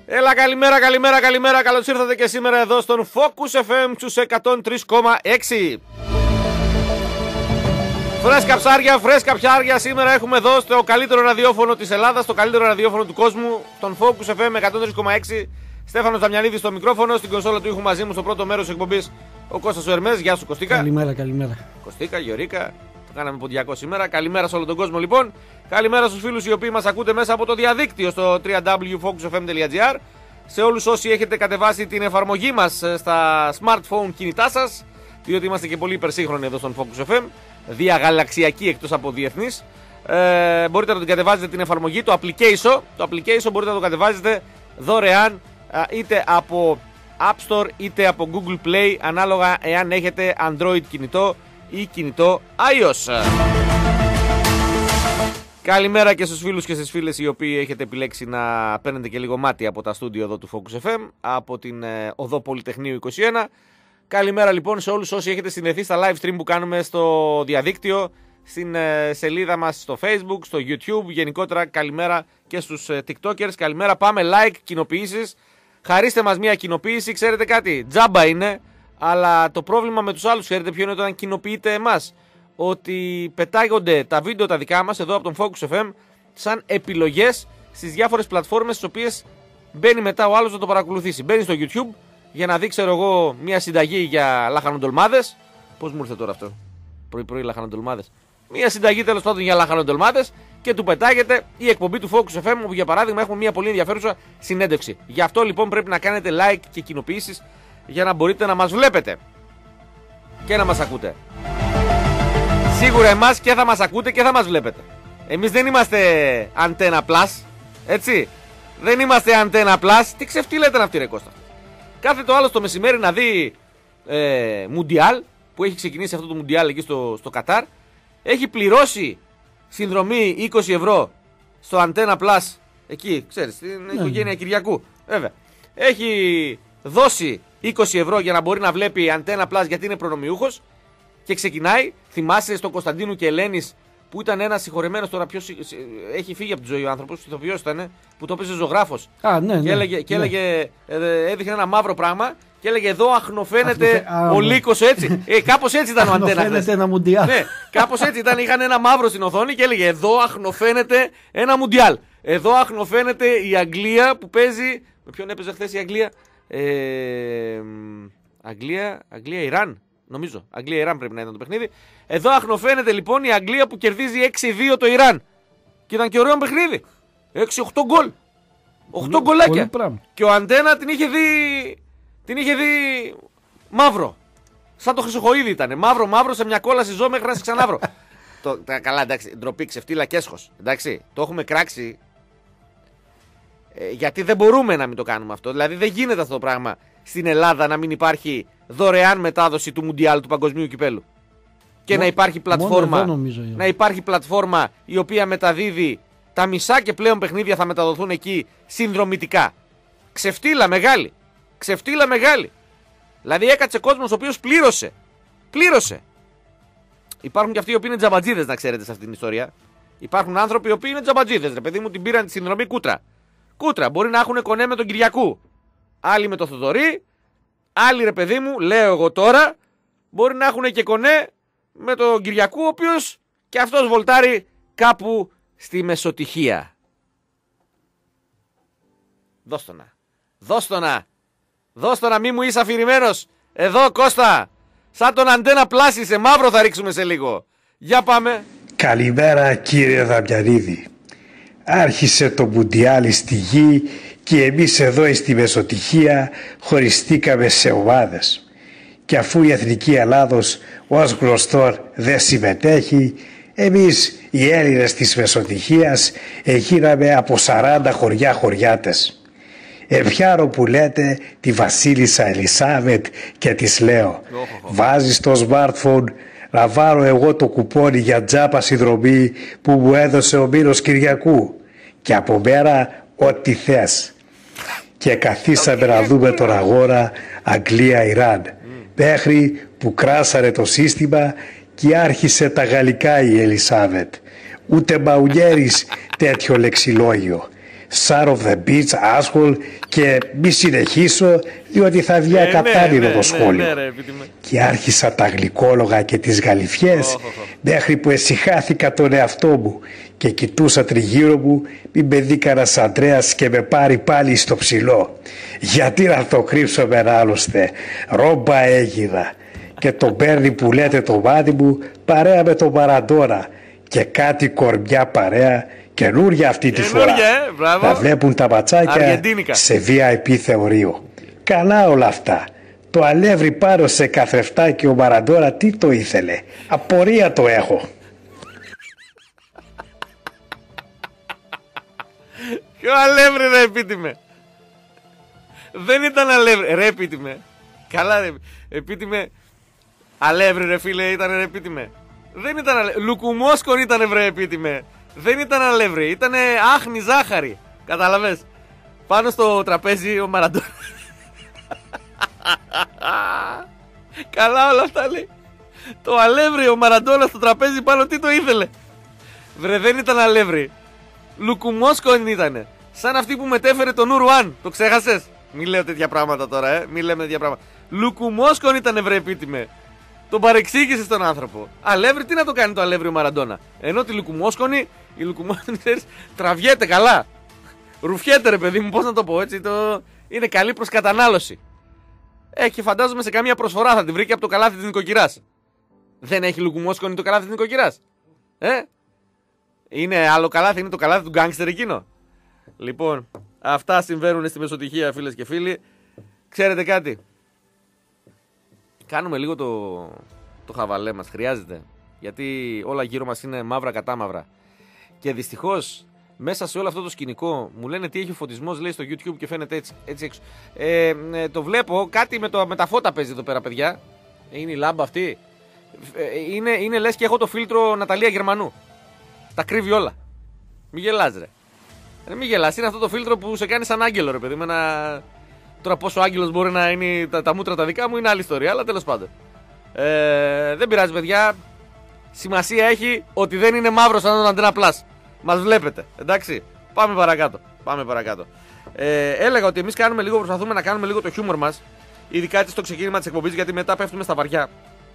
Έλα, καλημέρα. Καλώς ήρθατε και σήμερα εδώ στον Focus FM στους 103,6. Φρέσκα ψάρια. Σήμερα έχουμε εδώ στο καλύτερο ραδιόφωνο της Ελλάδας, το καλύτερο ραδιόφωνο του κόσμου, τον Focus FM 103,6. Στέφανος Δαμιανίδης στο μικρόφωνο, στην κονσόλα του ήχου μαζί μου στο πρώτο μέρος της εκπομπής ο Κώστας ο Ερμές. Γεια σου, Κωστίκα. Καλημέρα. Κωστίκα, Γεωρίκα. Το κάναμε ποντιακό σήμερα. Καλημέρα σε όλο τον κόσμο λοιπόν. Καλημέρα στους φίλους οι οποίοι μας ακούτε μέσα από το διαδίκτυο στο www.focusfm.gr. Σε όλους όσοι έχετε κατεβάσει την εφαρμογή μας στα smartphone κινητά σας, διότι είμαστε και πολύ υπερσύγχρονοι εδώ στον Focus FM, διαγαλαξιακοί εκτός από διεθνείς. Μπορείτε να την κατεβάζετε την εφαρμογή, το application. Το application μπορείτε να το κατεβάζετε δωρεάν είτε από App Store είτε από Google Play, ανάλογα εάν έχετε Android κινητό ή κινητό iOS. Καλημέρα και στους φίλους και στις φίλες οι οποίοι έχετε επιλέξει να παίρνετε και λίγο μάτι από τα στούντιο εδώ του Focus FM, από την οδό Πολυτεχνείου 21. Καλημέρα λοιπόν σε όλους όσοι έχετε συνδεθεί στα live stream που κάνουμε στο διαδίκτυο, στην σελίδα μας στο Facebook, στο YouTube. Γενικότερα καλημέρα και στους TikTokers. Καλημέρα, πάμε like, κοινοποιήσεις. Χαρίστε μας μια κοινοποίηση, ξέρετε κάτι, τζάμπα είναι, αλλά το πρόβλημα με τους άλλους, ξέρετε ποιο είναι όταν κοινοποιείτε εμάς? Ότι πετάγονται τα βίντεο τα δικά μας εδώ από τον Focus FM σαν επιλογές στις διάφορες πλατφόρμες στις οποίες μπαίνει μετά ο άλλος να το παρακολουθήσει. Μπαίνει στο YouTube για να δει, ξέρω εγώ, μια συνταγή για λαχανοντολμάδες. Πώς μου ήρθε τώρα αυτό, πρωί λαχανοντολμάδες? Μια συνταγή τέλος πάντων για λαχανοντολμάδες και του πετάγεται η εκπομπή του Focus FM, όπου για παράδειγμα έχουμε μια πολύ ενδιαφέρουσα συνέντευξη. Γι' αυτό λοιπόν πρέπει να κάνετε like και κοινοποιήσεις για να μπορείτε να μας βλέπετε και να μας ακούτε. Σίγουρα εμάς και θα μας ακούτε και θα μας βλέπετε. Εμείς δεν είμαστε Antenna Plus, έτσι. Δεν είμαστε Antenna Plus. Τι ξεφτύλετε να αυτή ρε Κώστα? Κάθε το άλλο το μεσημέρι να δει Μουντιάλ, που έχει ξεκινήσει αυτό το Μουντιάλ εκεί στο Κατάρ. Έχει πληρώσει συνδρομή 20 ευρώ στο Antenna Plus, εκεί, ξέρεις, στην οικογένεια Κυριακού. Βέβαια. Έχει δώσει 20 ευρώ για να μπορεί να βλέπει Antenna Plus γιατί είναι προνομιούχος. Και ξεκινάει, θυμάσαι στον Κωνσταντίνου και Ελένης που ήταν ένας συγχωρεμένος, τώρα ποιος έχει φύγει από τη ζωή ο άνθρωπος, ηθοποιός ήταν, που το έπαιζε ζωγράφος. Και έλεγε, έδειχνε ένα μαύρο πράγμα και έλεγε εδώ αχνοφαίνεται ο λύκος, έτσι. Κάπως έτσι ήταν ο Αντένα. Αχνοφαίνεται ένα Μουντιάλ. Ναι, κάπως έτσι ήταν, είχαν ένα μαύρο στην οθόνη και έλεγε εδώ αχνοφαίνεται ένα Μουντιάλ. Εδώ αχνοφαίνεται η Αγγλία που παίζει. Με ποιον έπαιζε χθες η Αγγλία? Αγγλία-Ιράν. Νομίζω. Αγγλία-Ιράν πρέπει να ήταν το παιχνίδι. Εδώ αχνοφαίνεται λοιπόν η Αγγλία που κερδίζει 6-2 το Ιράν. Και ήταν και ωραίο παιχνίδι. 6-8 γκολ. 8 γκολάκια. Και ο Αντένα την είχε δει μαύρο. Σαν το Χρυσοχοΐδη ήταν. Μαύρο σε μια κόλαση ζώο μέχρι να σε ξανάβρω. Καλά, εντάξει. Ντροπή, ξεφτύλα και έσχος. Εντάξει. Το έχουμε κράξει. Γιατί δεν μπορούμε να μην το κάνουμε αυτό. Δηλαδή δεν γίνεται αυτό το πράγμα στην Ελλάδα να μην υπάρχει δωρεάν μετάδοση του Μουντιάλ, του Παγκοσμίου Κυπέλου. Και να υπάρχει πλατφόρμα. Να υπάρχει πλατφόρμα η οποία μεταδίδει τα μισά και πλέον παιχνίδια θα μεταδοθούν εκεί συνδρομητικά. Ξεφτύλα μεγάλη. Δηλαδή έκατσε κόσμος ο οποίος πλήρωσε. Υπάρχουν και αυτοί οι οποίοι είναι τζαμπατζίδες, να ξέρετε, σε αυτήν την ιστορία. Υπάρχουν άνθρωποι οι οποίοι είναι τζαμπατζίδες. Ρε παιδί μου, την πήραν τη συνδρομή κούτρα. Μπορεί να έχουν κονέ με τον Κυριακού. Άλλοι με το Θοδωρή. Άλλοι, ρε παιδί μου, λέω εγώ τώρα, μπορεί να έχουν και κονέ με τον Κυριακού, ο οποίος και αυτός βολτάρει κάπου στη Μεσοτυχία. Δώσ' το να μη μου είσαι αφηρημένος. Εδώ, Κώστα, σαν τον Αντένα Πλάση, σε μαύρο θα ρίξουμε σε λίγο. Για πάμε. Καλημέρα κύριε Δαμιανίδη. Άρχισε το Μουντιάλ στη γη και εμείς εδώ στη Μεσοτυχία χωριστήκαμε σε ομάδες. Και αφού η Εθνική Ελλάδος ως γνωστό δεν συμμετέχει, εμείς οι Έλληνες της Μεσοτυχίας έγιναμε από 40 χωριάτες. Επιάρω που λέτε τη Βασίλισσα Ελισάβετ και της λέω βάζεις το smartphone να βάλω εγώ το κουπόνι για τζάπα συνδρομή που μου έδωσε ο Μήνος Κυριακού και από μέρα ό,τι θες. Και καθίσαμε να δούμε τον αγώνα Αγγλία-Ιράν μέχρι που κράσαρε το σύστημα και άρχισε τα γαλλικά η Ελισάβετ. Ούτε μαουνιέρης τέτοιο λεξιλόγιο. Sar of the Beach, Asshole και μη συνεχίσω διότι θα βγει ακατάλληλο το σχόλιο. Και άρχισα τα γλυκόλογα και τις γαλιφιές μέχρι που εσυχάθηκα τον εαυτό μου και κοιτούσα τριγύρω μου μην με δει κανένας Αντρέας και με πάρει πάλι στο ψηλό. Γιατί να το κρύψω μεν άλλωστε, ρόμπα έγινα. Και τον παίρνει που λέτε το μάτι μου παρέα με τον Μαραντόνα και κάτι κορμιά παρέα καινούρια αυτή τη φορά. Θα βλέπουν τα ματσάκια σε VIP θεωρείο. Καλά όλα αυτά. Το αλεύρι πάνω σε καθρεφτάκι ο Μαραντόνα τι το ήθελε. Απορία το έχω. Ποιο αλεύρι ρε επίτιμε. Δεν ήταν αλεύρι ρε επίτιμε. Καλά ρε επίτιμε. Αλεύρι ρε φίλε ήταν ρε επίτιμε. Δεν ήταν αλεύρι. Λουκουμόσκον ήταν ρε επίτιμε. Δεν ήταν αλεύρι. Ήταν άχνη ζάχαρη. Κατάλαβες. Πάνω στο τραπέζι ο Μαραντόνα. Καλά όλα αυτά λέει. Το αλεύρι ο Μαραντόνα στο τραπέζι πάνω τι το ήθελε. Βρε δεν ήταν αλεύρι. Λουκουμόσκον ήτανε. Σαν αυτή που μετέφερε τον Ουρουάν. Το ξέχασες. Μη λέω τέτοια πράγματα τώρα μη λέμε τέτοια πράγματα. Λουκουμόσκον ήτανε βρε επίτιμε. Τον παρεξήγησε τον άνθρωπο. Αλεύρι, τι να το κάνει το αλεύρι ο Μαραντόνα. Ενώ τη λουκουμόσκονη, η λουκουμόσκονη ξέρεις, τραβιέται καλά. Ρουφιέται ρε παιδί μου, πώς να το πω έτσι. Είναι καλή προς κατανάλωση. Και φαντάζομαι σε καμία προσφορά θα την βρει και από το καλάθι της νοικοκυράς. Δεν έχει λουκουμόσκονη το καλάθι της νοικοκυράς. Είναι άλλο καλάθι, είναι το καλάθι του γκάνγκστερ εκείνο. Λοιπόν, αυτά συμβαίνουν στη μεσοτυχία φίλες και φίλοι. Ξέρετε κάτι. Κάνουμε λίγο το χαβαλέ μας, χρειάζεται. Γιατί όλα γύρω μας είναι μαύρα κατά μαύρα. Και δυστυχώς μέσα σε όλο αυτό το σκηνικό μου λένε τι έχει ο φωτισμός λέει στο YouTube και φαίνεται έτσι έξω. Το βλέπω, κάτι με τα φώτα παίζει εδώ πέρα παιδιά. Είναι η λάμπα αυτή. Είναι λες και έχω το φίλτρο Ναταλία Γερμανού. Τα κρύβει όλα. Μη γελάς ρε. Μη γελάς, είναι αυτό το φίλτρο που σε κάνει σαν άγγελο ρε παιδί. Τώρα πόσο άγγελος μπορεί να είναι τα μούτρα τα δικά μου είναι άλλη ιστορία, αλλά τέλος πάντων. Δεν πειράζει παιδιά. Σημασία έχει ότι δεν είναι μαύρο σαν τον Αντένα Plus. Μας βλέπετε, εντάξει. Πάμε παρακάτω. Έλεγα ότι εμείς προσπαθούμε να κάνουμε λίγο το χιούμορ μας. Ειδικά έτσι στο ξεκίνημα της εκπομπής, γιατί μετά πέφτουμε στα βαριά.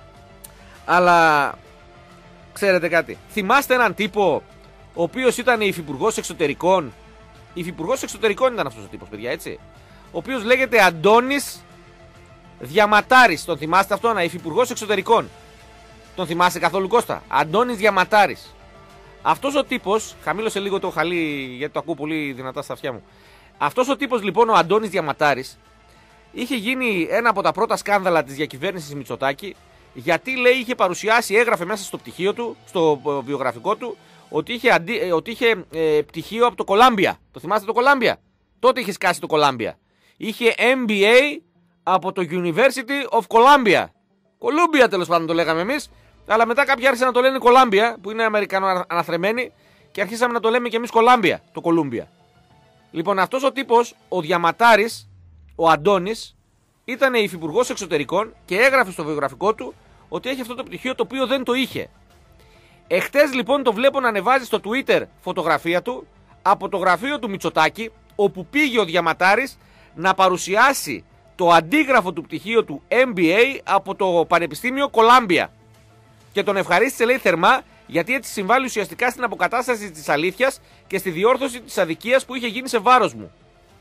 Αλλά ξέρετε κάτι. Θυμάστε έναν τύπο ο οποίος ήταν υφυπουργός εξωτερικών. Υφυπουργός εξωτερικών ήταν αυτός ο τύπος, παιδιά, έτσι. Ο οποίος λέγεται Αντώνης Διαματάρης. Τον θυμάστε αυτόν, υφυπουργός εξωτερικών. Τον θυμάστε καθόλου Κώστα? Αντώνης Διαματάρης. Αυτός ο τύπος, χαμήλωσε λίγο το χαλί γιατί το ακούω πολύ δυνατά στα αυτιά μου. Αυτός ο τύπος λοιπόν, ο Αντώνης Διαματάρης, είχε γίνει ένα από τα πρώτα σκάνδαλα της διακυβέρνησης Μητσοτάκη, γιατί λέει είχε παρουσιάσει, έγραφε μέσα στο πτυχίο του, στο βιογραφικό του, ότι είχε πτυχίο από το Κολάμπια. Το θυμάστε το Κολάμπια? Τότε είχε σκάσει το Κολάμπια. Είχε MBA από το University of Columbia. Κολούμπια τέλος πάντων το λέγαμε εμείς. Αλλά μετά κάποιοι άρχισαν να το λένε Κολάμπια, που είναι Αμερικανό αναθρεμένοι, και αρχίσαμε να το λέμε και εμείς Κολάμπια, το Κολούμπια. Λοιπόν, αυτός ο τύπος, ο Διαματάρης, ο Αντώνης, ήταν υφυπουργός εξωτερικών και έγραφε στο βιογραφικό του ότι έχει αυτό το πτυχίο το οποίο δεν το είχε. Εχθές λοιπόν το βλέπω να ανεβάζει στο Twitter φωτογραφία του από το γραφείο του Μητσοτάκη, όπου πήγε ο Διαματάρης να παρουσιάσει το αντίγραφο του πτυχίου του MBA από το Πανεπιστήμιο Κολάμπια. Και τον ευχαρίστησε λέει θερμά, γιατί έτσι συμβάλλει ουσιαστικά στην αποκατάσταση της αλήθειας και στη διόρθωση της αδικίας που είχε γίνει σε βάρος μου.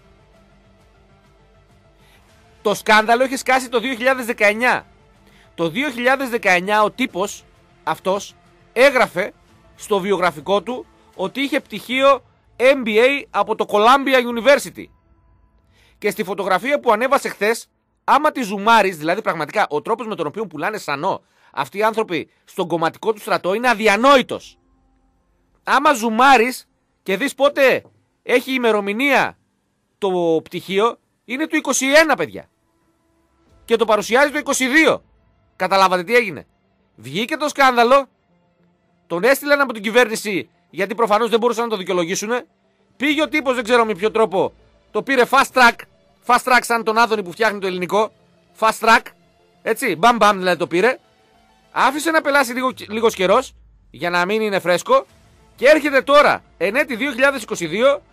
Το σκάνδαλο είχε σκάσει το 2019. Το 2019 ο τύπος αυτός έγραφε στο βιογραφικό του ότι είχε πτυχίο MBA από το Columbia University. Και στη φωτογραφία που ανέβασε χθες, άμα τη ζουμάρεις, δηλαδή πραγματικά ο τρόπος με τον οποίο πουλάνε σανό αυτοί οι άνθρωποι στον κομματικό του στρατό είναι αδιανόητος. Άμα ζουμάρεις και δεις πότε έχει ημερομηνία το πτυχίο, είναι του 21 παιδιά. Και το παρουσιάζει το 22. Καταλάβατε τι έγινε? Βγήκε το σκάνδαλο, τον έστειλαν από την κυβέρνηση γιατί προφανώς δεν μπορούσαν να το δικαιολογήσουν. Πήγε ο τύπος, δεν ξέρω με ποιο τρόπο, το πήρε fast track. Fast track σαν τον Άδωνη που φτιάχνει το ελληνικό. Fast track. Έτσι, μπαμ μπαμ δηλαδή το πήρε. Άφησε να πελάσει λίγο καιρός για να μην είναι φρέσκο. Και έρχεται τώρα, εν έτη 2022,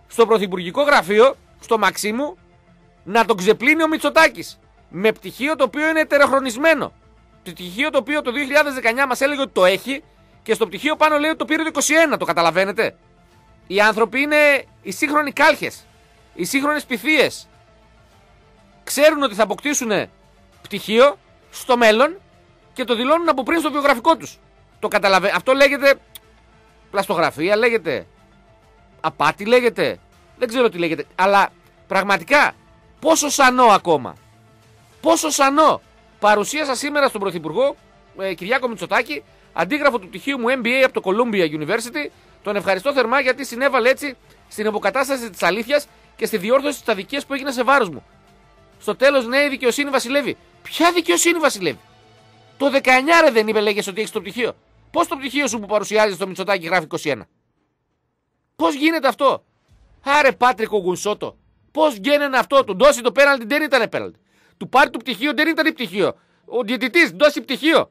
στο πρωθυπουργικό γραφείο, στο Μαξίμου, να τον ξεπλύνει ο Μητσοτάκης. Με πτυχίο το οποίο είναι ετεροχρονισμένο. Το πτυχίο το οποίο το 2019 μας έλεγε ότι το έχει και στο πτυχίο πάνω λέει ότι το πήρε το 2021. Το καταλαβαίνετε? Οι άνθρωποι είναι οι σύγχρονοι κάλχες, οι σύγχρονες πυθίες. Ξέρουν ότι θα αποκτήσουν πτυχίο στο μέλλον και το δηλώνουν από πριν στο βιογραφικό τους. Το αυτό λέγεται πλαστογραφία, λέγεται απάτη, λέγεται. Δεν ξέρω τι λέγεται. Αλλά πραγματικά πόσο σανό ακόμα. Πόσο σανό. Παρουσίασα σήμερα στον Πρωθυπουργό Κυριάκο Μητσοτάκη αντίγραφο του πτυχίου μου MBA από το Columbia University. Τον ευχαριστώ θερμά γιατί συνέβαλε έτσι στην αποκατάσταση της αλήθειας και στη διόρθωση της αδικίας που έγινε σε βάρος μου. Στο τέλος, ναι, η δικαιοσύνη βασιλεύει. Ποια δικαιοσύνη βασιλεύει? Το 19 δεν είπε, λέγες ότι έχεις το πτυχίο. Πώς το πτυχίο σου που παρουσιάζει στο Μητσοτάκη γράφει 21? Πώς γίνεται αυτό? Άρε Πάτρικο Γκουνσότο. Πώς γίνεται αυτό? Του δώσει το πέναλτι, δεν ήταν πέναλτι. Του πάρει το πτυχίο, δεν ήταν πτυχίο. Ο διαιτητής δώσει πτυχίο.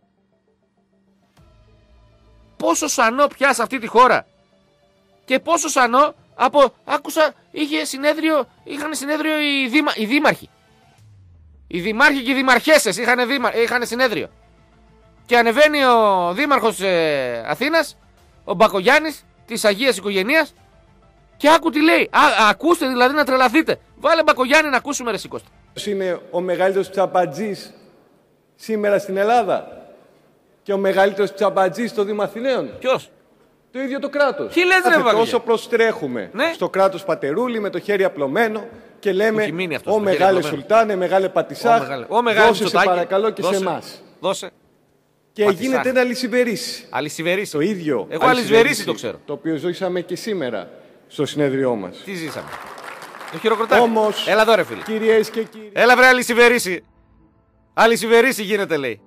Πόσο σανό πια σε αυτή τη χώρα. Και πόσο σανό άκουσα, είχαν συνέδριο οι δήμαρχοι. Οι δημάρχοι και οι δημαρχέσες είχαν συνέδριο. Και ανεβαίνει ο δήμαρχος Αθήνας, ο Μπακογιάννης, της Αγίας Οικογενείας, και άκου τι λέει. Ακούστε δηλαδή να τρελαθείτε. Βάλε Μπακογιάννη να ακούσουμε, ρε Σικώστα. Είναι ο μεγαλύτερος τσαμπατζής σήμερα στην Ελλάδα και ο μεγαλύτερος τσαμπατζής στο Δήμο Αθηναίων? Ποιος? Το ίδιο το κράτος. Τι λες, ρε Βαγγέλη? Τόσο προστρέχουμε στο κράτος πατερούλι με το χέρι απλωμένο και λέμε ο μεγάλε Σουλτάνε, μεγάλε Πατησάχ, δώσε σε παρακαλώ και σε εμάς. Δώσε. Και Πατησάχ. Γίνεται ένα αλυσιβερίσι. Αλυσιβερίσι. Το ίδιο. Εγώ αλυσιβερίσι το ξέρω. Το οποίο ζήσαμε και σήμερα στο συνέδριό μας. Τι ζήσαμε? Το χειροκροτάκι. Όμως, έλα εδώ ρε φίλε. Κυρίες και κύριοι. Έλα βρε αλυσιβερίσι. Αλυσιβερίσι γίνεται, λέει.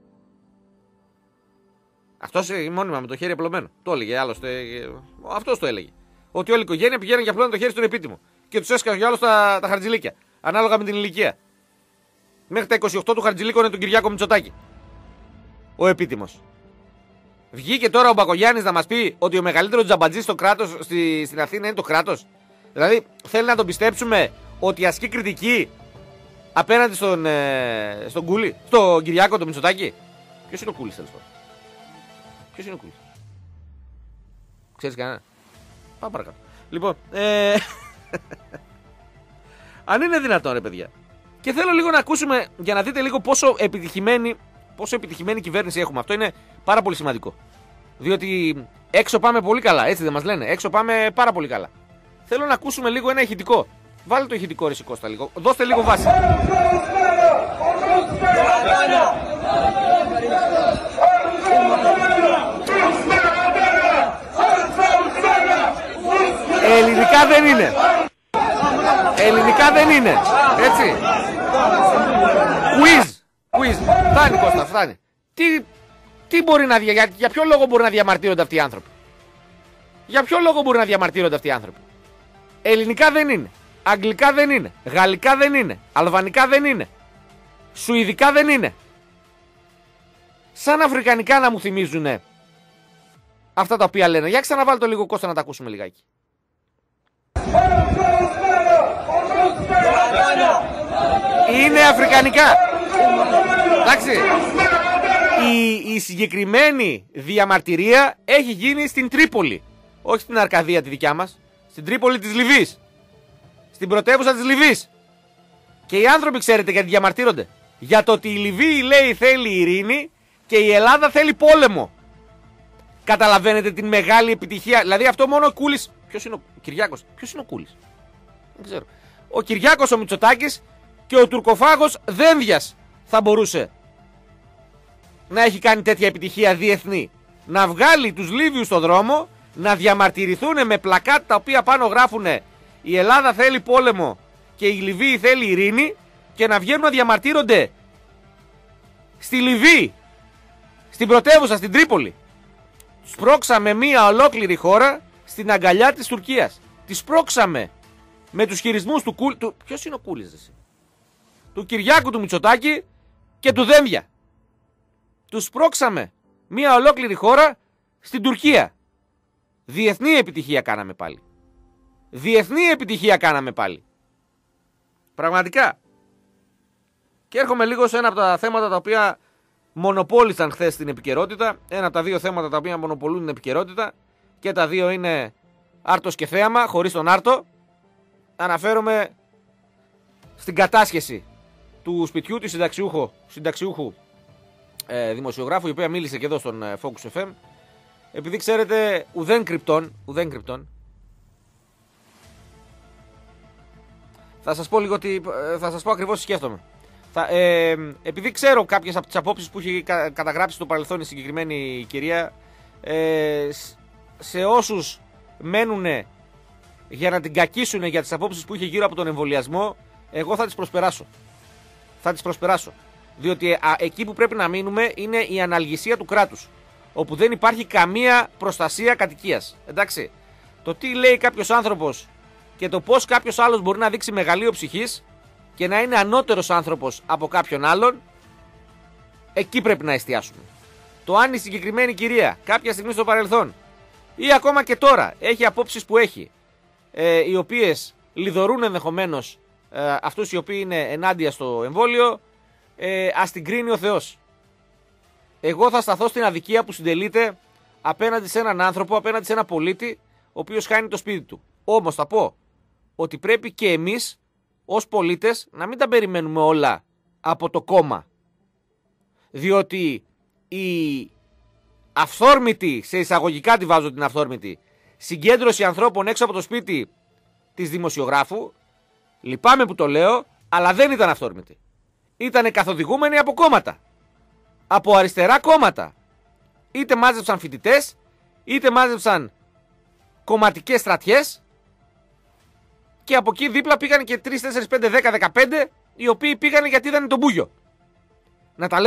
Αυτός μόνιμα με το χέρι απλωμένο. Το έλεγε άλλωστε. Αυτός το έλεγε. Ότι όλη η οικογένεια πηγαίνουν και απλώνουν το χέρι στον επίτιμο. Και τους έσκανε κι άλλο τα χαρτζηλίκια. Ανάλογα με την ηλικία. Μέχρι τα 28 του χαρτζηλίκο είναι τον Κυριάκο Μητσοτάκη. Ο επίτιμος. Βγήκε τώρα ο Μπακογιάννης να μας πει ότι ο μεγαλύτερος τζαμπατζής στο κράτος, στην Αθήνα είναι το κράτος. Δηλαδή θέλει να τον πιστέψουμε ότι ασκεί κριτική απέναντι στον Κούλη, στον Κυριάκο τον Μητσοτάκη. Ποιος είναι ο Κούλης τέλος πάντων? Ποιος είναι ο Κούλης? Ξέρεις κανένα? Πάμε παρακάτω. Λοιπόν, αν είναι δυνατόν ρε παιδιά. Και θέλω λίγο να ακούσουμε για να δείτε λίγο πόσο επιτυχημένη κυβέρνηση έχουμε. Αυτό είναι πάρα πολύ σημαντικό. Διότι έξω πάμε πολύ καλά, έτσι δεν μας λένε? Έξω πάμε πάρα πολύ καλά. Θέλω να ακούσουμε λίγο ένα ηχητικό. Βάλε το ηχητικό ρε Κώστα λίγο. Δώστε λίγο βάση. Ελληνικά δεν είναι. Ελληνικά δεν είναι. Έτσι. Quiz. Φτάνει Κώστα, φτάνει. Τι μπορεί να για ποιο λόγο μπορεί να διαμαρτύρονται αυτοί οι άνθρωποι? Για ποιο λόγο μπορεί να διαμαρτύρονται αυτοί οι άνθρωποι? Ελληνικά δεν είναι. Αγγλικά δεν είναι. Γαλλικά δεν είναι. Αλβανικά δεν είναι. Σουηδικά δεν είναι. Σαν αφρικανικά να μου θυμίζουν αυτά τα οποία λένε. Για ξαναβάλω το λίγο Κώστα να τα ακούσουμε λιγάκι. Είναι αφρικανικά. Εντάξει. Η συγκεκριμένη διαμαρτυρία έχει γίνει στην Τρίπολη. Όχι στην Αρκαδία τη δικιά μας. Στην Τρίπολη της Λιβύης. Στην πρωτεύουσα της Λιβύης. Και οι άνθρωποι ξέρετε γιατί διαμαρτύρονται? Για το ότι η Λιβύη λέει θέλει ειρήνη και η Ελλάδα θέλει πόλεμο. Καταλαβαίνετε την μεγάλη επιτυχία? Δηλαδή αυτό μόνο ο Κούλης. Ποιος είναι ο Κυριάκος? Ποιος είναι ο Κούλης? Δεν ξέρω. Ο Κυριάκος ο Μητσοτάκης και ο τουρκοφάγος Δένδιας θα μπορούσε να έχει κάνει τέτοια επιτυχία διεθνή. Να βγάλει τους Λίβιους στον δρόμο, να διαμαρτυρηθούν με πλακάτ τα οποία πάνω γράφουν η Ελλάδα θέλει πόλεμο και η Λιβύη θέλει ειρήνη και να βγαίνουν να διαμαρτύρονται στη Λιβύη, στην πρωτεύουσα, στην Τρίπολη. Σπρώξαμε μία ολόκληρη χώρα στην αγκαλιά της Τουρκίας. Τη σπρώξαμε με τους χειρισμούς του Κούλη. Ποιος είναι ο Κούλης εσύ? Του Κυριάκου του Μητσοτάκη και του Δένδια. Τους σπρώξαμε μία ολόκληρη χώρα στην Τουρκία. Διεθνή επιτυχία κάναμε πάλι. Διεθνή επιτυχία κάναμε πάλι. Πραγματικά. Και έρχομαι λίγο σε ένα από τα θέματα τα οποία μονοπόλησαν χθες την επικαιρότητα. Ένα από τα δύο θέματα τα οποία μονοπολούν την επικαιρότητα. Και τα δύο είναι Άρτος και θέαμα, χωρίς τον Άρτο. Αναφέρομαι στην κατάσχεση του σπιτιού του συνταξιούχου δημοσιογράφου, η οποία μίλησε και εδώ στον Focus FM. Επειδή ξέρετε, ουδέν κρυπτών. Θα σας πω λίγο θα σας πω ακριβώς τι σκέφτομαι. Επειδή ξέρω κάποιες από τις απόψεις που έχει καταγράψει στο παρελθόν η συγκεκριμένη κυρία, σε όσους μένουν για να την κακίσουν για τις απόψεις που είχε γύρω από τον εμβολιασμό, εγώ θα τις προσπεράσω. Διότι εκεί που πρέπει να μείνουμε είναι η αναλγησία του κράτους, όπου δεν υπάρχει καμία προστασία κατοικίας. Εντάξει, το τι λέει κάποιος άνθρωπος και το πώς κάποιος άλλος μπορεί να δείξει μεγαλείο ψυχής και να είναι ανώτερος άνθρωπος από κάποιον άλλον, εκεί πρέπει να εστιάσουμε. Το αν η συγκεκριμένη κυρία κάποια στιγμή στο παρελθόν ή ακόμα και τώρα έχει απόψεις που έχει, οι οποίες λιδωρούν ενδεχομένως αυτούς οι οποίοι είναι ενάντια στο εμβόλιο, ας την κρίνει ο Θεός. Εγώ θα σταθώ στην αδικία που συντελείται απέναντι σε έναν άνθρωπο, απέναντι σε έναν πολίτη, ο οποίος χάνει το σπίτι του. Όμως θα πω ότι πρέπει και εμείς ως πολίτες να μην τα περιμένουμε όλα από το κόμμα. Διότι η αυθόρμητη, σε εισαγωγικά τη βάζω την αυθόρμητη, συγκέντρωση ανθρώπων έξω από το σπίτι της δημοσιογράφου, λυπάμαι που το λέω, αλλά δεν ήταν αυθόρμητη. Ήτανε καθοδηγούμενοι από κόμματα. Από αριστερά κόμματα. Είτε μάζεψαν φοιτητές, είτε μάζεψαν κομματικές στρατιές, και από εκεί δίπλα πήγαν και 3, 4, 5, 10, 15, οι οποίοι πήγαν γιατί είδαν τον μπούγιο. Να τα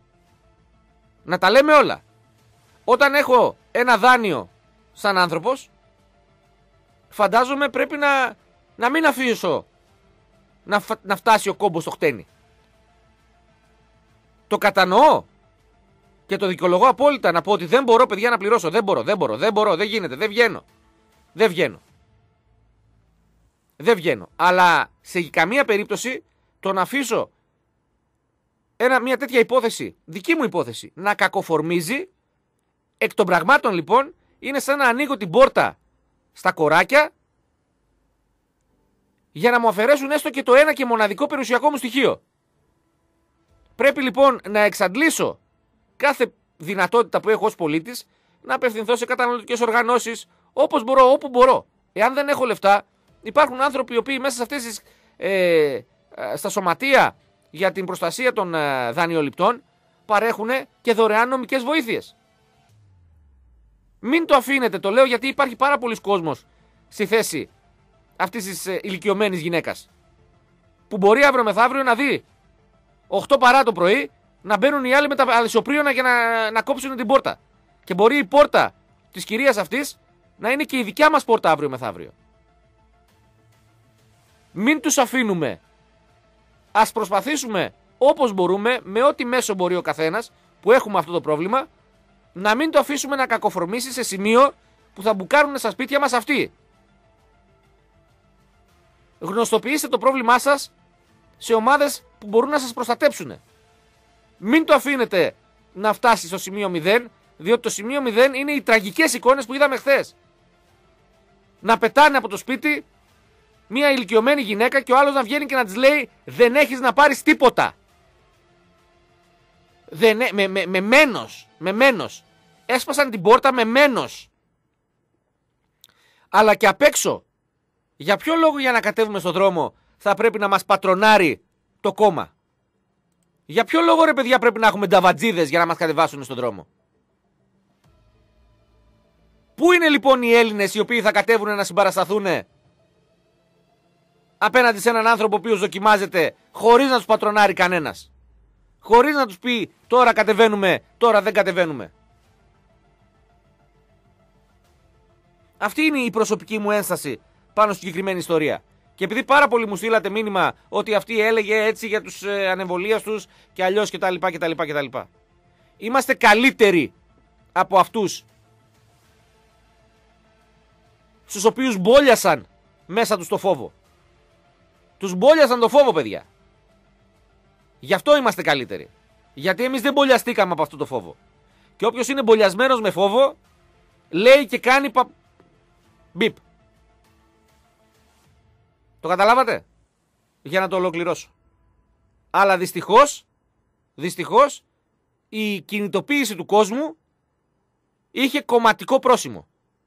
λέμε όλα. Όταν έχω ένα δάνειο σαν άνθρωπος, φαντάζομαι πρέπει να μην αφήσω να φτάσει ο κόμπος στο χτένι. Το κατανοώ και το δικαιολογώ απόλυτα, να πω ότι δεν μπορώ, παιδιά, να πληρώσω. Δεν μπορώ, δεν γίνεται, δεν βγαίνω. Αλλά σε καμία περίπτωση το να αφήσω μια τέτοια υπόθεση, δική μου υπόθεση, να κακοφορμίζει, εκ των πραγμάτων λοιπόν είναι σαν να ανοίγω την πόρτα στα κοράκια για να μου αφαιρέσουν έστω και το ένα και μοναδικό περιουσιακό μου στοιχείο. Πρέπει λοιπόν να εξαντλήσω κάθε δυνατότητα που έχω ως πολίτης, να απευθυνθώ σε καταναλωτικές οργανώσεις όπως μπορώ, όπου μπορώ. Εάν δεν έχω λεφτά, υπάρχουν άνθρωποι οι οποίοι μέσα σε αυτές τις, στα σωματεία για την προστασία των δανειοληπτών παρέχουν και δωρεάν νομικές βοήθειες. Μην το αφήνετε, το λέω γιατί υπάρχει πάρα πολλοί κόσμος στη θέση αυτής της ηλικιωμένης γυναίκας, που μπορεί αύριο μεθαύριο να δει 8 παρά το πρωί να μπαίνουν οι άλλοι με τα αλυσοπρίωνα για να κόψουν την πόρτα. Και μπορεί η πόρτα της κυρίας αυτής να είναι και η δικιά μας πόρτα αύριο μεθαύριο. Μην τους αφήνουμε. Ας προσπαθήσουμε όπως μπορούμε, με ό,τι μέσο μπορεί ο καθένας που έχουμε αυτό το πρόβλημα, να μην το αφήσουμε να κακοφορμήσει σε σημείο που θα μπουκάρουν στα σπίτια μας αυτοί. Γνωστοποιήστε το πρόβλημά σας σε ομάδες που μπορούν να σας προστατέψουν. Μην το αφήνετε να φτάσει στο σημείο 0, διότι το σημείο 0 είναι οι τραγικές εικόνες που είδαμε χθες. Να πετάνε από το σπίτι μια ηλικιωμένη γυναίκα και ο άλλος να βγαίνει και να της λέει δεν έχεις να πάρεις τίποτα. Με μένος. Έσπασαν την πόρτα με μένος. Αλλά και απ' έξω, για ποιο λόγο για να κατέβουμε στον δρόμο θα πρέπει να μας πατρονάρει το κόμμα? Για ποιο λόγο, ρε παιδιά, πρέπει να έχουμε νταβατζίδες για να μας κατεβάσουν στον δρόμο? Πού είναι λοιπόν οι Έλληνες οι οποίοι θα κατέβουν να συμπαρασταθούν απέναντι σε έναν άνθρωπο ο οποίος δοκιμάζεται χωρίς να τους πατρονάρει κανένας? Χωρίς να τους πει τώρα κατεβαίνουμε, τώρα δεν κατεβαίνουμε. Αυτή είναι η προσωπική μου ένσταση πάνω στη συγκεκριμένη ιστορία. Και επειδή πάρα πολλοί μου στείλατε μήνυμα ότι αυτή έλεγε έτσι για τους ανεμβολίαστους και αλλιώς κτλ. Είμαστε καλύτεροι από αυτούς στους οποίους μπόλιασαν μέσα τους το φόβο. Τους μπόλιασαν το φόβο, παιδιά. Γι' αυτό είμαστε καλύτεροι. Γιατί εμείς δεν μπολιαστήκαμε από αυτό το φόβο. Και όποιος είναι μπολιασμένος με φόβο, λέει και κάνει μπιπ. Το καταλάβατε? Για να το ολοκληρώσω. Αλλά δυστυχώς, η κινητοποίηση του κόσμου είχε κομματικό πρόσημο.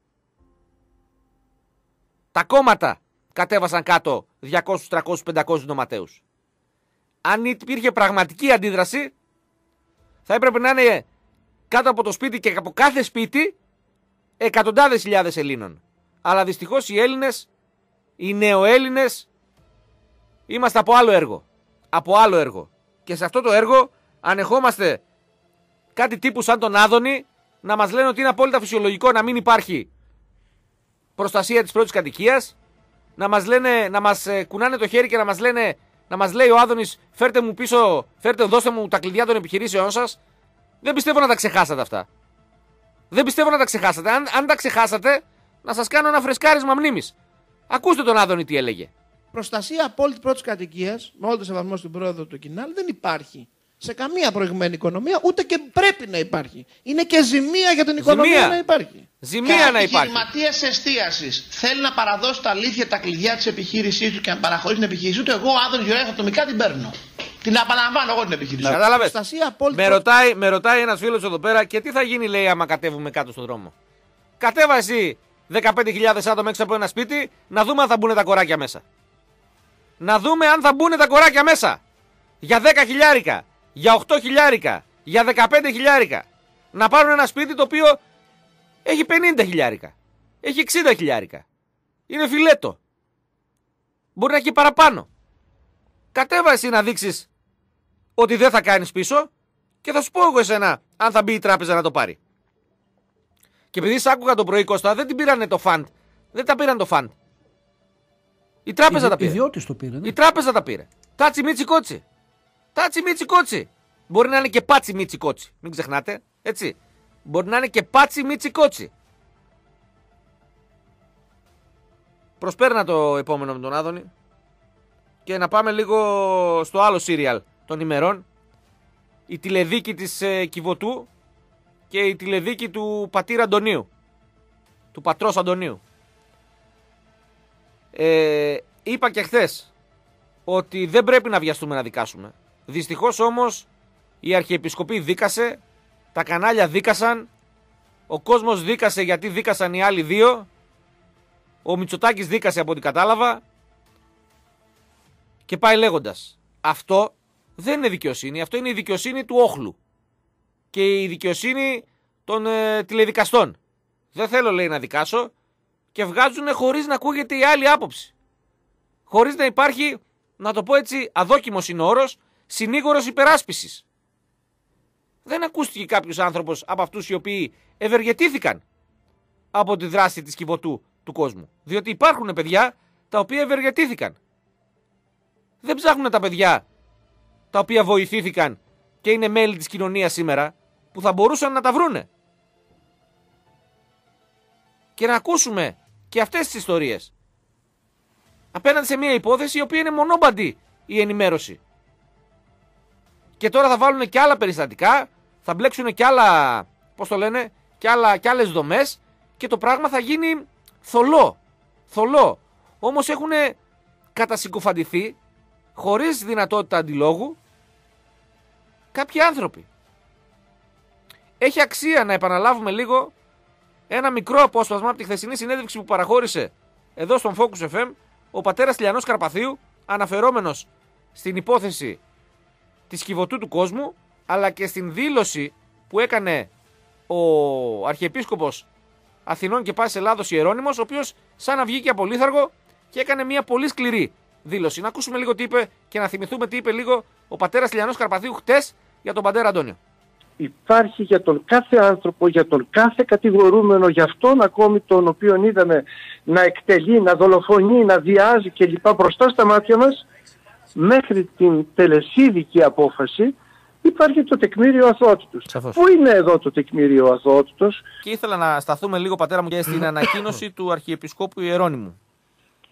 Τα κόμματα κατέβασαν κάτω 200, 300, 500 νοματέους. Αν υπήρχε πραγματική αντίδραση, θα έπρεπε να είναι κάτω από το σπίτι και από κάθε σπίτι εκατοντάδες χιλιάδες Ελλήνων. Αλλά δυστυχώς οι Έλληνες, οι νεοέλληνες, είμαστε από άλλο έργο. Από άλλο έργο. Και σε αυτό το έργο ανεχόμαστε κάτι τύπου σαν τον Άδωνη να μας λένε ότι είναι απόλυτα φυσιολογικό να μην υπάρχει προστασία της πρώτης κατοικίας, να μας κουνάνε το χέρι και να μας λέει ο Άδωνης, φέρτε μου πίσω, δώστε μου τα κλειδιά των επιχειρήσεών σας. Δεν πιστεύω να τα ξεχάσατε αυτά. Δεν πιστεύω να τα ξεχάσατε. Αν τα ξεχάσατε, να σας κάνω ένα φρεσκάρισμα μνήμης. Ακούστε τον Άδωνη τι έλεγε. Προστασία απόλυτη πρώτης κατοικίας, με όλο το σεβασμό στην πρόεδρο του Κινάλ, δεν υπάρχει σε καμία προηγμένη οικονομία, ούτε και πρέπει να υπάρχει. Είναι και ζημία για την οικονομία να υπάρχει. Ζημία να υπάρχει. Ο επιχειρηματίας εστίασης θέλει να παραδώσει τα αλήθεια, τα κλειδιά της επιχείρησής του και να παραχωρήσει την επιχείρησή του. Εγώ, Άδωνης Γεωργιάδης, ατομικά την παίρνω. Την επαναλαμβάνω εγώ την επιχείρηση. Κατάλαβες. Με ρωτάει ένας φίλος εδώ πέρα, και τι θα γίνει, λέει, άμα κατέβουμε κάτω στον δρόμο. Κατέβα εσύ 15.000 άτομα έξω από ένα σπίτι, να δούμε αν θα μπουν τα κοράκια μέσα. Να δούμε αν θα μπουν τα κοράκια μέσα. Για 10 χιλιάρικα, για 8 χιλιάρικα, για 15 χιλιάρικα. Να πάρουν ένα σπίτι το οποίο έχει 50 χιλιάρικα, έχει 60 χιλιάρικα. Είναι φιλέτο. Μπορεί να έχει παραπάνω. Κατέβα εσύ να δείξεις ότι δεν θα κάνεις πίσω και θα σου πω εγώ εσένα αν θα μπει η τράπεζα να το πάρει. Και επειδή σ' άκουγα το πρωί, Κώστα, δεν την πήρανε το φαντ. Δεν τα πήραν το φαντ. Η τράπεζα τα πήρε. Ιδιώτης το πήρε. Ναι. Η τράπεζα τα πήρε. Τάτσι μίτσι κότσι. Τάτσι μίτσι κότσι. Μπορεί να είναι και πάτσι μίτσι κότσι. Μην ξεχνάτε. Έτσι. Μπορεί να είναι και πάτσι μίτσι κότσι. Προσπέρνα το επόμενο με τον Άδωνη. Και να πάμε λίγο στο άλλο σύριαλ των ημερών. Η τηλεδίκη της Κιβωτού και η τηλεδίκη του πατήρα Αντωνίου. Του πατρός Αντωνίου. Είπα και χθες ότι δεν πρέπει να βιαστούμε να δικάσουμε. Δυστυχώς όμως η Αρχιεπισκοπή δίκασε, τα κανάλια δίκασαν, ο κόσμος δίκασε γιατί δίκασαν οι άλλοι δύο, ο Μητσοτάκης δίκασε από ό,τι κατάλαβα και πάει λέγοντας. Αυτό δεν είναι δικαιοσύνη, αυτό είναι η δικαιοσύνη του όχλου και η δικαιοσύνη των τηλεδικαστών. Δεν θέλω, λέει, να δικάσω, και βγάζουν χωρίς να ακούγεται η άλλη άποψη. Χωρίς να υπάρχει, να το πω έτσι, αδόκιμος είναι ο όρος, συνήγορος υπεράσπισης. Δεν ακούστηκε κάποιος άνθρωπος από αυτούς οι οποίοι ευεργετήθηκαν από τη δράση της Κιβωτού του κόσμου. Διότι υπάρχουν παιδιά τα οποία ευεργετήθηκαν. Δεν ψάχνουν τα παιδιά τα οποία βοηθήθηκαν και είναι μέλη της κοινωνίας σήμερα, που θα μπορούσαν να τα βρούνε. Και να ακούσουμε και αυτές τις ιστορίες απέναντι σε μια υπόθεση η οποία είναι μονόμπαντη η ενημέρωση. Και τώρα θα βάλουν και άλλα περιστατικά, θα μπλέξουν και άλλα, πώς το λένε, και άλλες δομές και το πράγμα θα γίνει θολό. Όμως έχουν κατασυκοφαντηθεί χωρίς δυνατότητα αντιλόγου κάποιοι άνθρωποι. Έχει αξία να επαναλάβουμε λίγο ένα μικρό απόσπασμα από τη χθεσινή συνέντευξη που παραχώρησε εδώ στον Focus FM ο πατέρας Τηλιανός Καρπαθίου, αναφερόμενος στην υπόθεση της Κιβωτού του κόσμου, αλλά και στην δήλωση που έκανε ο Αρχιεπίσκοπος Αθηνών και Πάσης Ελλάδος Ιερώνυμος, ο οποίος σαν να βγήκε από λίθαργο και έκανε μια πολύ σκληρή δήλωση. Να ακούσουμε λίγο τι είπε και να θυμηθούμε τι είπε λίγο ο πατέρας Τηλιανός Καρπαθίου χτες για τον πατέρα Αντώνιο. Υπάρχει για τον κάθε άνθρωπο, για τον κάθε κατηγορούμενο, για αυτόν ακόμη τον οποίον είδαμε να εκτελεί, να δολοφονεί, να βιάζει κλπ. Μπροστά στα μάτια μας, μέχρι την τελεσίδικη απόφαση, υπάρχει το τεκμήριο αθωότητος. Πού είναι εδώ το τεκμήριο αθωότητος? Και ήθελα να σταθούμε λίγο, πατέρα μου, και στην ανακοίνωση του Αρχιεπισκόπου Ιερώνυμου.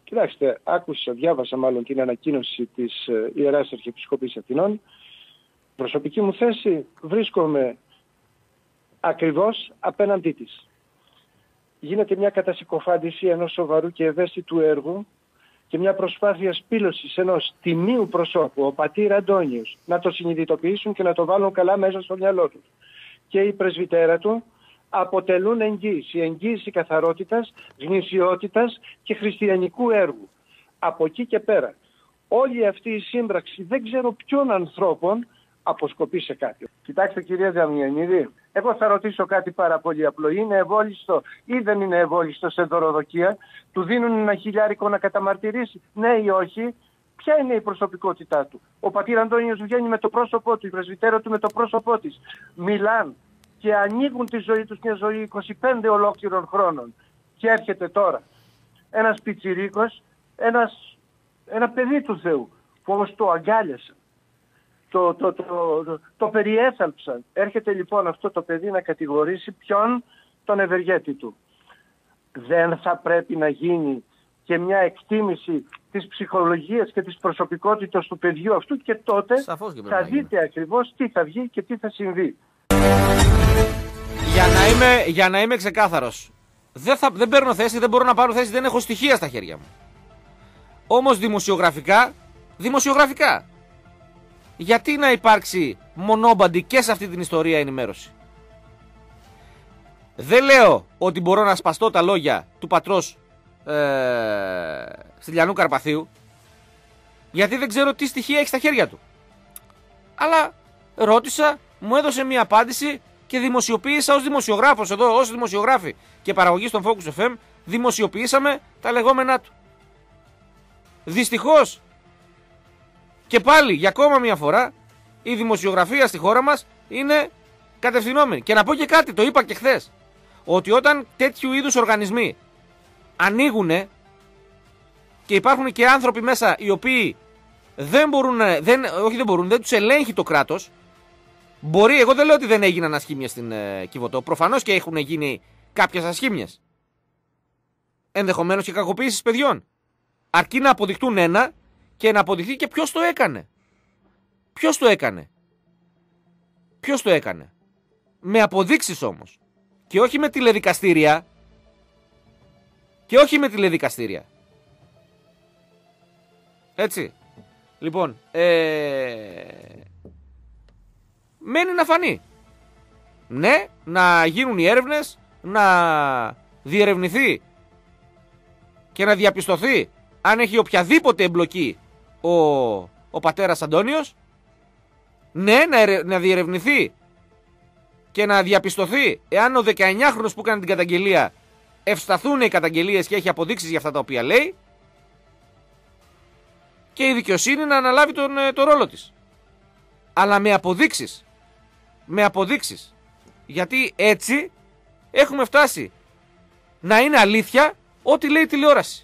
Κοιτάξτε, διάβασα μάλλον την ανακοίνωση της Ιεράς Αρχιεπισκοπής Αθηνών. Προσωπική μου θέση, βρίσκομαι ακριβώς απέναντί της. Γίνεται μια κατασυκοφάντηση ενός σοβαρού και ευαίσθητου έργου και μια προσπάθεια σπήλωσης ενός τιμίου προσώπου, ο πατήρ Αντώνιος, να το συνειδητοποιήσουν και να το βάλουν καλά μέσα στο μυαλό τους. Και η πρεσβυτέρα του αποτελούν εγγύηση καθαρότητας, γνησιότητας και χριστιανικού έργου. Από εκεί και πέρα, όλη αυτή η σύμπραξη δεν ξέρω ποιον ανθρώπων αποσκοπεί σε κάτι. Κοιτάξτε κυρία Δαμιανίδη, εγώ θα ρωτήσω κάτι πάρα πολύ απλό. Είναι ευόλιστο ή δεν είναι ευόλιστο σε δωροδοκία? Του δίνουν ένα χιλιάρικο να καταμαρτυρήσει, ναι ή όχι? Ποια είναι η προσωπικότητά του? Ο πατήρ Αντώνιος βγαίνει με το πρόσωπό του, η πρεσβυτέρα του με το πρόσωπό της. Μιλάν και ανοίγουν τη ζωή τους, μια ζωή 25 ολόκληρων χρόνων. Και έρχεται τώρα ένας πιτσιρίκος, ένα παιδί του Θεού, που όμως το αγκάλιασαν, το περιέθαλψαν. Έρχεται λοιπόν αυτό το παιδί να κατηγορήσει ποιον? Τον ευεργέτη του. Δεν θα πρέπει να γίνει και μια εκτίμηση της ψυχολογίας και της προσωπικότητας του παιδιού αυτού, και τότε θα δείτε ακριβώς τι θα βγει και τι θα συμβεί. Για να είμαι ξεκάθαρος, δεν παίρνω θέση, δεν μπορώ να πάρω θέση, δεν έχω στοιχεία στα χέρια μου. Όμως δημοσιογραφικά, γιατί να υπάρξει μονόμπαντη και σε αυτή την ιστορία ενημέρωση? Δεν λέω ότι μπορώ να σπαστώ τα λόγια του πατρός Στυλιανού Καρπαθίου, γιατί δεν ξέρω τι στοιχεία έχει στα χέρια του. Αλλά ρώτησα, μου έδωσε μια απάντηση και δημοσιοποίησα ως δημοσιογράφος εδώ, ως δημοσιογράφοι και παραγωγή στον Focus FM, δημοσιοποιήσαμε τα λεγόμενά του. Δυστυχώς, και πάλι για ακόμα μια φορά, η δημοσιογραφία στη χώρα μας είναι κατευθυνόμενη. Και να πω και κάτι, το είπα και χθες, ότι όταν τέτοιου είδους οργανισμοί ανοίγουνε και υπάρχουν και άνθρωποι μέσα οι οποίοι δεν τους ελέγχει το κράτος, μπορεί, εγώ δεν λέω ότι δεν έγιναν ασχήμιες στην Κιβωτό, προφανώς και έχουν γίνει κάποιες ασχήμιες, ενδεχομένως και κακοποίησεις παιδιών, αρκεί να αποδειχτούν ένα και να αποδειχθεί και ποιος το έκανε. Ποιος το έκανε. Με αποδείξεις όμως. Και όχι με τηλεδικαστήρια. Έτσι. Λοιπόν, μένει να φανεί. Ναι, να γίνουν οι έρευνες, να διερευνηθεί και να διαπιστωθεί αν έχει οποιαδήποτε εμπλοκή ο πατέρας Αντώνιος. Ναι, να διερευνηθεί και να διαπιστωθεί εάν ο 19χρονος που έκανε την καταγγελία ευσταθούν οι καταγγελίες και έχει αποδείξεις για αυτά τα οποία λέει, και η δικαιοσύνη να αναλάβει τον ρόλο της. Αλλά με αποδείξεις. Γιατί έτσι έχουμε φτάσει να είναι αλήθεια ό,τι λέει η τηλεόραση.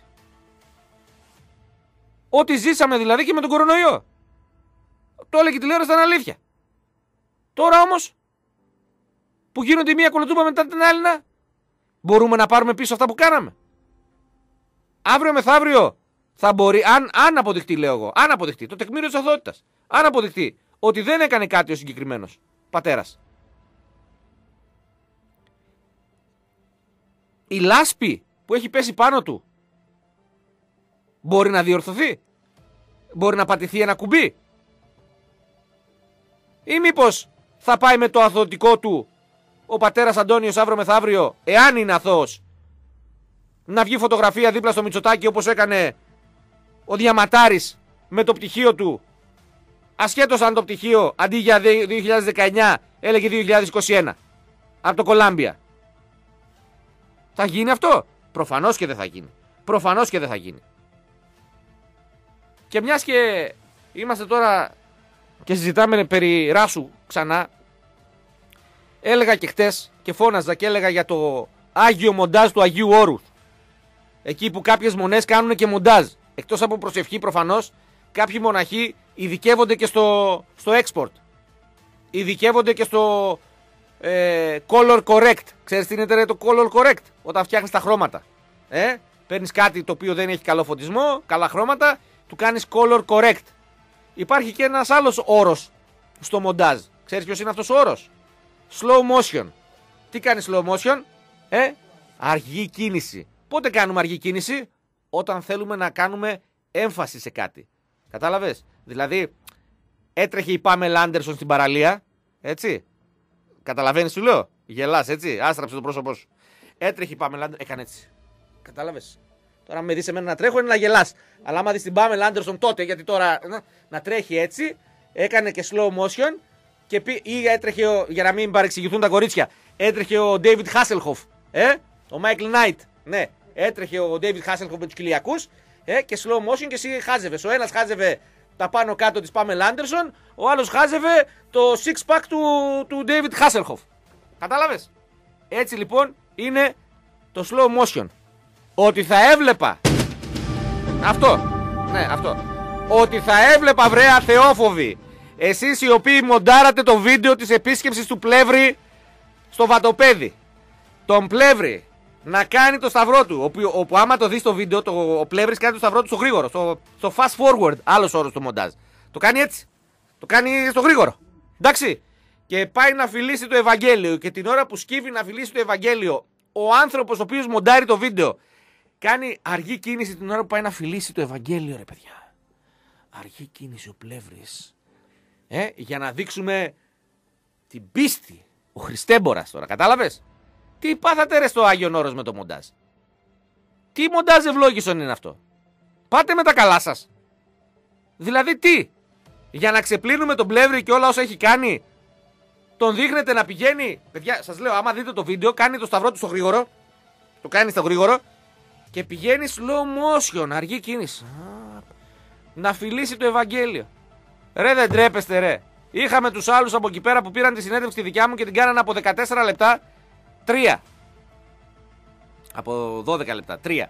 Ό,τι ζήσαμε δηλαδή και με τον κορονοϊό. Το έλεγε η τηλεόραση, ήταν αλήθεια. Τώρα όμως, που γίνονται η μία κολοτούπα μετά την άλλη, μπορούμε να πάρουμε πίσω αυτά που κάναμε? Αύριο μεθαύριο θα μπορεί, αν αποδειχτεί, λέω εγώ, αν αποδειχτεί το τεκμήριο της αθωότητας, αν αποδειχτεί ότι δεν έκανε κάτι ο συγκεκριμένος πατέρας, η λάσπη που έχει πέσει πάνω του μπορεί να διορθωθεί? Μπορεί να πατηθεί ένα κουμπί? Ή μήπως θα πάει με το αθωωτικό του ο πατέρας Αντώνιος αύριο μεθαύριο, εάν είναι αθώος, να βγει φωτογραφία δίπλα στο Μητσοτάκη όπως έκανε ο Διαματάρης με το πτυχίο του, ασχέτως αν το πτυχίο αντί για 2019 έλεγε 2021, από το Κολάμπια? Θα γίνει αυτό? Προφανώς και δεν θα γίνει. Και μιας και είμαστε τώρα και συζητάμε περί Ράσου ξανά, έλεγα και χτες και φώναζα και έλεγα για το Άγιο Μοντάζ του Αγίου Όρου. Εκεί που κάποιες μονές κάνουν και μοντάζ. Εκτός από προσευχή προφανώς, κάποιοι μοναχοί ειδικεύονται και στο export. Ειδικεύονται και στο color correct. Ξέρεις τι είναι το color correct? Όταν φτιάχνεις τα χρώματα. Παίρνεις κάτι το οποίο δεν έχει καλό φωτισμό, καλά χρώματα, του κάνεις color correct. Υπάρχει και ένας άλλος όρος στο μοντάζ. Ξέρεις ποιος είναι αυτός ο όρος? Slow motion. Τι κάνει slow motion? Αργή κίνηση. Πότε κάνουμε αργή κίνηση? Όταν θέλουμε να κάνουμε έμφαση σε κάτι. Κατάλαβες? Δηλαδή, έτρεχε η Πάμελα Άντερσον στην παραλία, έτσι. Καταλαβαίνεις, σου λέω? Γελάς, έτσι. Άστραψε το πρόσωπό σου. Έτρεχε η Πάμελα Άντερσον, έκανε έτσι. Κατάλαβες? Τώρα, με δεις εμένα να τρέχω είναι να γελάς. Αλλά άμα δεις την Πάμελα Άντερσον τότε, γιατί τώρα να τρέχει έτσι, έκανε και slow motion ή έτρεχε, για να μην παρεξηγηθούν τα κορίτσια, έτρεχε ο David Hasselhoff, ο Michael Knight. Ναι, έτρεχε ο David Hasselhoff με τους κοιλιακούς και slow motion και εσύ χάζευες. Ο ένας χάζευε τα πάνω κάτω της Pamela Anderson, ο άλλος χάζευε το six pack του David Hasselhoff. Κατάλαβες? Έτσι λοιπόν είναι το slow motion. Ότι θα έβλεπα αυτό, ναι αυτό, ότι θα έβλεπα βρε αθεόφοβοι, εσείς οι οποίοι μοντάρατε το βίντεο της επίσκεψης του Πλεύρη στο Βατοπέδι, τον Πλεύρη να κάνει το σταυρό του, όπου άμα το δεις το βίντεο, ο Πλεύρης κάνει το σταυρό του στο γρήγορο, στο fast forward, άλλος όρος στο μοντάζ. Το κάνει έτσι, το κάνει στο γρήγορο, εντάξει. Και πάει να φιλήσει το Ευαγγέλιο και την ώρα που σκύβει να φιλήσει το Ευαγγέλιο, ο άνθρωπος ο οποίος μοντάρει το βίντεο κάνει αργή κίνηση την ώρα που πάει να φιλήσει το Ευαγγέλιο, ρε παιδιά. Αργή κίνηση ο Πλεύρης. Για να δείξουμε την πίστη. Ο Χριστέμπορας τώρα, κατάλαβες? Τι πάθατε ρε στο Άγιον Όρος με το μοντάζ? Τι μοντάζ ευλόγησον είναι αυτό? Πάτε με τα καλά σας. Δηλαδή τι? Για να ξεπλύνουμε τον Πλεύρη και όλα όσα έχει κάνει, τον δείχνετε να πηγαίνει? Παιδιά, σας λέω, άμα δείτε το βίντεο, κάνει το σταυρό του στο γρήγορο. Το κάνει στο γρήγορο και πηγαίνει slow motion, αργή κίνηση. Να φιλήσει το Ευαγγέλιο. Ρε δεν τρέπεστε ρε? Είχαμε τους άλλους από εκεί πέρα που πήραν τη συνέντευξη τη δικιά μου και την κάνανε από 14 λεπτά 3. Από 12 λεπτά 3.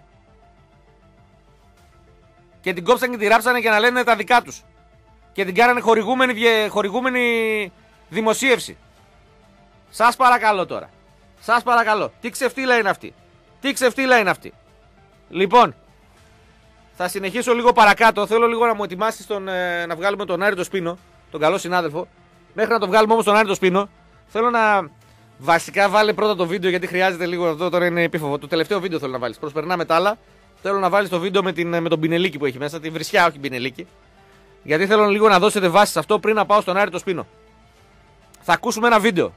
Και την κόψαν και τη ράψανε για να λένε τα δικά τους. Και την κάνανε χορηγούμενη δημοσίευση. Σας παρακαλώ τώρα. Σας παρακαλώ. Τι ξεφτύλα είναι αυτή? Τι ξεφτύλα είναι αυτή? Λοιπόν, θα συνεχίσω λίγο παρακάτω. Θέλω λίγο να μου ετοιμάσεις να βγάλουμε τον Άρη το Σπίνο, τον καλό συνάδελφο. Μέχρι να τον βγάλουμε όμως τον Άρη το Σπίνο, θέλω να. Βασικά βάλε πρώτα το βίντεο γιατί χρειάζεται λίγο αυτό. Τώρα είναι επίφοβο. Το τελευταίο βίντεο θέλω να βάλεις. Προσπερνάμε τα άλλα. Θέλω να βάλεις το βίντεο με τον Πινελίκη που έχει μέσα. Τη βρισιά, όχι Πινελίκη. Γιατί θέλω λίγο να δώσετε βάση σε αυτό πριν να πάω στον Άρη το Σπίνο. Θα ακούσουμε ένα βίντεο.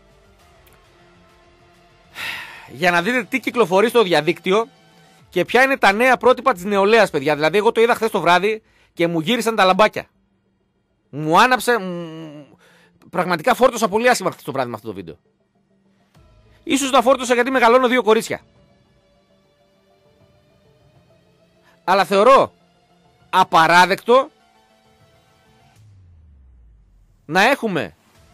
Για να δείτε τι κυκλοφορεί στο διαδίκτυο και ποια είναι τα νέα πρότυπα της νεολαίας, παιδιά. Δηλαδή, εγώ το είδα χθες το βράδυ και μου γύρισαν τα λαμπάκια. Μου άναψε. Πραγματικά φόρτωσα πολύ άσχημα χθες το βράδυ με αυτό το βίντεο. Ίσως τα φόρτωσα γιατί μεγαλώνω 2 κορίτσια. Αλλά θεωρώ απαράδεκτο να έχουμε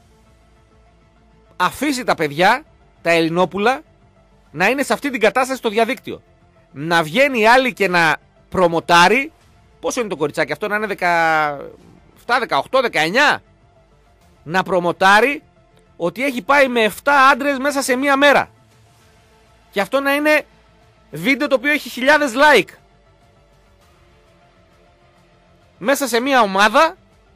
αφήσει τα παιδιά, τα Ελληνόπουλα, να είναι σε αυτή την κατάσταση στο διαδίκτυο. Να βγαίνει η άλλη και να προμοτάρει. Πόσο είναι το κοριτσάκι αυτό, να είναι 17, 18, 19. Να προμοτάρει ότι έχει πάει με 7 άντρες μέσα σε μία μέρα. Και αυτό να είναι βίντεο το οποίο έχει χιλιάδες like. Μέσα σε μία ομάδα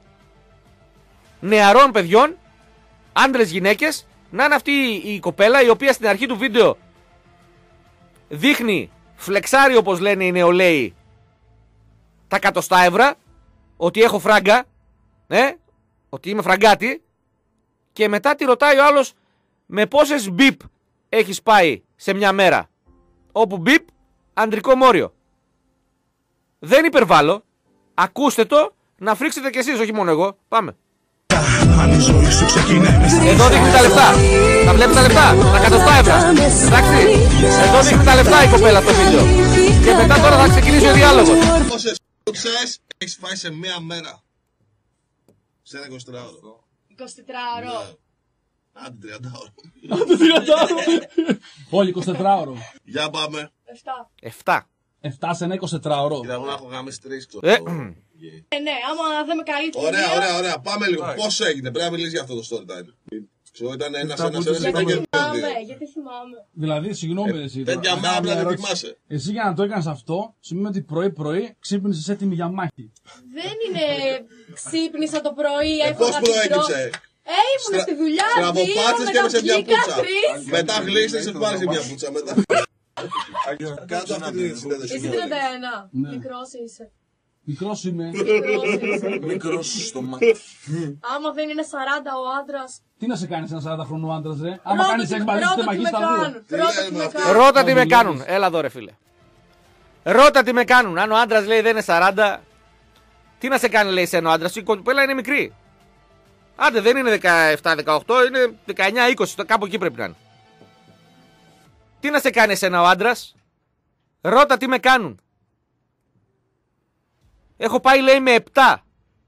νεαρών παιδιών, άντρες γυναίκες, να είναι αυτή η κοπέλα η οποία στην αρχή του βίντεο δείχνει, φλεξάρει όπως λένε οι νεολαίοι, τα 100 ευρώ, ότι έχω φράγκα, ότι είμαι φραγκάτη, και μετά τη ρωτάει ο άλλος με πόσες μπιπ έχεις πάει σε μια μέρα, όπου μπιπ ανδρικό μόριο. Δεν υπερβάλλω, ακούστε το, να φρίξετε κι εσείς, όχι μόνο εγώ. Πάμε. Εδώ δείχνει τα λεφτά. Τα βλέπεις τα λεφτά, τα 100 ευρώ. Εντάξει, εδώ δείχνει τα λεφτά η κοπέλα στο βίντεο. Και μετά τώρα θα ξεκινήσει ο διάλογος. Πόσες πούτσες έχεις φάει σε μία μέρα? Σε ένα 24ωρο. 24ωρο. Άντε 30ωρο. Άντε 30ωρο. Όχι 24ωρο. Για πάμε. 7. 7 σε ένα 24ωρο. Κοίτα, εγώ να έχω γάμισει 3. Ναι, άμα δεν με καλύπτει. Ωραία. Πάμε λίγο. Πόσο έγινε? Πρέπει να μιλήσει για αυτό το story time. Ήταν ένας. Γιατί θυμάμαι. Δηλαδή, συγγνώμη, εσύ. Τέτοια μάμπλα δεν θυμάσαι. Εσύ για να το έκανες αυτό, σημαίνει ότι πρωί-πρωί ξύπνησες έτοιμη για μάχη. Δεν είναι ξύπνησα το πρωί, Πώς έφαγα την προέκυψε. ήμουν στη δουλειά, Στραβοπάτσες και έπεσε μια πουτσα. 3. Μετά γλίστες και πάρεις μια πουτσα. Κάτω αυτή τη συνέντευξη. Εσύ 31. Μικρός είσαι. Μικρός είμαι. Μικρός στο μάτι. Άμα δεν είναι 40 ο άντρας. Τι να σε κάνεις ένα 40χρονο άντρας, ρε. Άμα κάνεις εκμαρίες, είστε μαγείς στα δύο. Ρώτα τι με κάνουν. Έλα εδώ, ρε φίλε. Ρώτα τι με κάνουν. Αν ο άντρας λέει δεν είναι 40, τι να σε κάνει, λέει σένα ο άντρας. Η κοπέλα είναι μικρή. Άντε, δεν είναι 17-18, είναι 19-20. Κάπου εκεί πρέπει να είναι. Τι να σε κάνει εσένα ο άντρας. Ρώτα τι με κάνουν. Έχω πάει, λέει, με 7.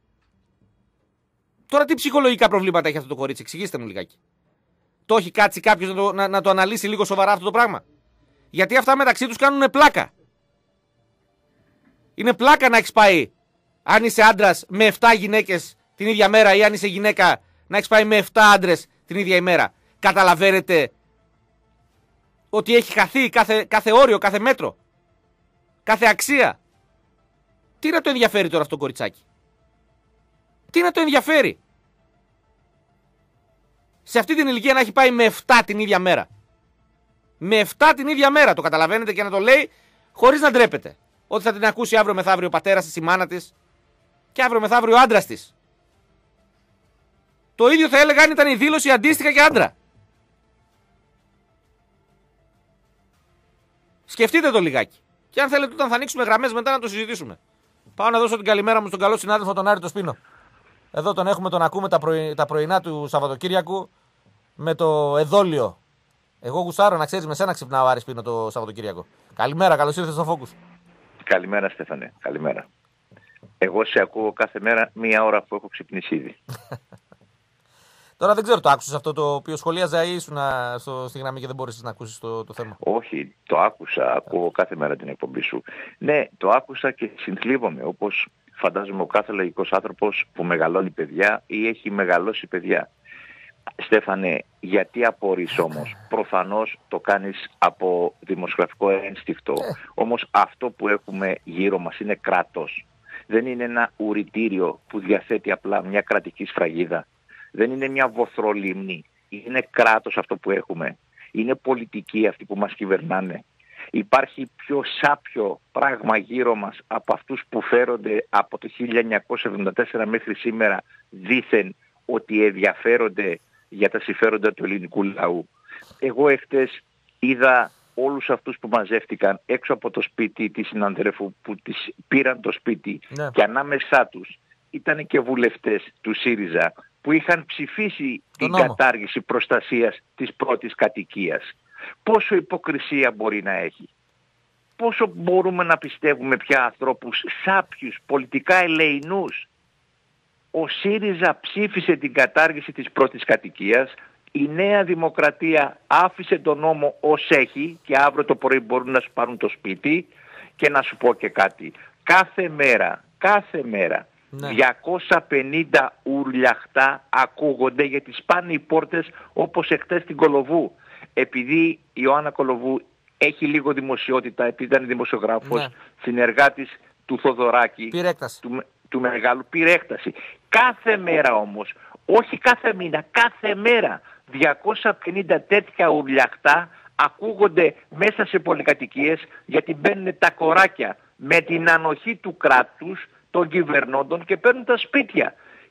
Τώρα τι ψυχολογικά προβλήματα έχει αυτό το κορίτσι, εξηγήστε μου λιγάκι. Το έχει κάτσει κάποιος να το αναλύσει λίγο σοβαρά αυτό το πράγμα. Γιατί αυτά μεταξύ τους κάνουν πλάκα. Είναι πλάκα να έχεις πάει, αν είσαι άντρας, με 7 γυναίκες την ίδια μέρα, ή αν είσαι γυναίκα να έχεις πάει με 7 άντρες την ίδια ημέρα. Καταλαβαίνετε ότι έχει χαθεί κάθε όριο, κάθε μέτρο, κάθε αξία. Τι να το ενδιαφέρει τώρα αυτό το κοριτσάκι. Τι να το ενδιαφέρει. Σε αυτή την ηλικία να έχει πάει με 7 την ίδια μέρα. Με 7 την ίδια μέρα, το καταλαβαίνετε, και να το λέει χωρίς να ντρέπεται. Ότι θα την ακούσει αύριο μεθαύριο ο πατέρας της, η μάνα της, και αύριο μεθαύριο ο άντρας της. Το ίδιο θα έλεγα αν ήταν η δήλωση αντίστοιχα για άντρα. Σκεφτείτε το λιγάκι. Και αν θέλετε, όταν θα ανοίξουμε γραμμές μετά να το συζητήσουμε. Πάω να δώσω την καλημέρα μου στον καλό συνάδελφο τον Άρη το Σπίνο. Εδώ τον έχουμε, τον ακούμε τα πρωινά του Σαββατοκύριακου με το εδόλιο. Εγώ γουστάρω, να ξέρεις, με σένα ξυπνάω Άρη Σπίνο το Σαββατοκύριακο. Καλημέρα, καλώς ήρθες στο Focus. Καλημέρα, Στέφανε. Καλημέρα. Εγώ σε ακούω κάθε μέρα μία ώρα που έχω ξυπνήσει ήδη. Τώρα δεν ξέρω, το άκουσες αυτό το οποίο σχολίαζα ή ήσουν στη γραμμή και δεν μπορείς να ακούσεις το θέμα. Όχι, το άκουσα. Ακούω κάθε μέρα την εκπομπή σου. Ναι, το άκουσα και συνθλίβομαι, όπως φαντάζομαι ο κάθε λογικός άνθρωπος που μεγαλώνει παιδιά ή έχει μεγαλώσει παιδιά. Στέφανε, γιατί απορείς όμως? Προφανώς το κάνεις από δημοσιογραφικό ένστικτο. Όμως αυτό που έχουμε γύρω μας είναι κράτος. Δεν είναι ένα ουρητήριο που διαθέτει απλά μια κρατική σφραγίδα. Δεν είναι μια βοθρολίμνη. Είναι κράτος αυτό που έχουμε. Είναι πολιτικοί αυτοί που μας κυβερνάνε. Υπάρχει πιο σάπιο πράγμα γύρω μας από αυτούς που φέρονται από το 1974 μέχρι σήμερα δήθεν ότι ενδιαφέρονται για τα συμφέροντα του ελληνικού λαού. Εγώ εχθές είδα όλους αυτούς που μαζεύτηκαν έξω από το σπίτι της συνανθρέφου που τις πήραν το σπίτι, ναι. Και ανάμεσά τους ήταν και βουλευτές του ΣΥΡΙΖΑ που είχαν ψηφίσει την κατάργηση προστασίας της πρώτης κατοικίας. Πόσο υποκρισία μπορεί να έχει? Πόσο μπορούμε να πιστεύουμε πια ανθρώπους σάπιους, πολιτικά ελεηνούς? Ο ΣΥΡΙΖΑ ψήφισε την κατάργηση της πρώτης κατοικίας, η Νέα Δημοκρατία άφησε τον νόμο ως έχει και αύριο το πρωί μπορούν να σου πάρουν το σπίτι. Και να σου πω και κάτι, κάθε μέρα, ναι. 250 ουρλιαχτά ακούγονται γιατί σπάνε οι πόρτες όπως εχθές στην Κολοβού. Επειδή η Ιωάννα Κολοβού έχει λίγο δημοσιότητα, επειδή ήταν δημοσιογράφος, ναι. Συνεργάτης του Θοδωράκη, του μεγάλου, πήρε έκταση. Κάθε μέρα όμως, όχι κάθε μήνα, κάθε μέρα 250 τέτοια ουρλιαχτά ακούγονται μέσα σε πολυκατοικίες γιατί μπαίνουν τα κοράκια με την ανοχή του κράτους των κυβερνώντων και παίρνουν τα σπίτια.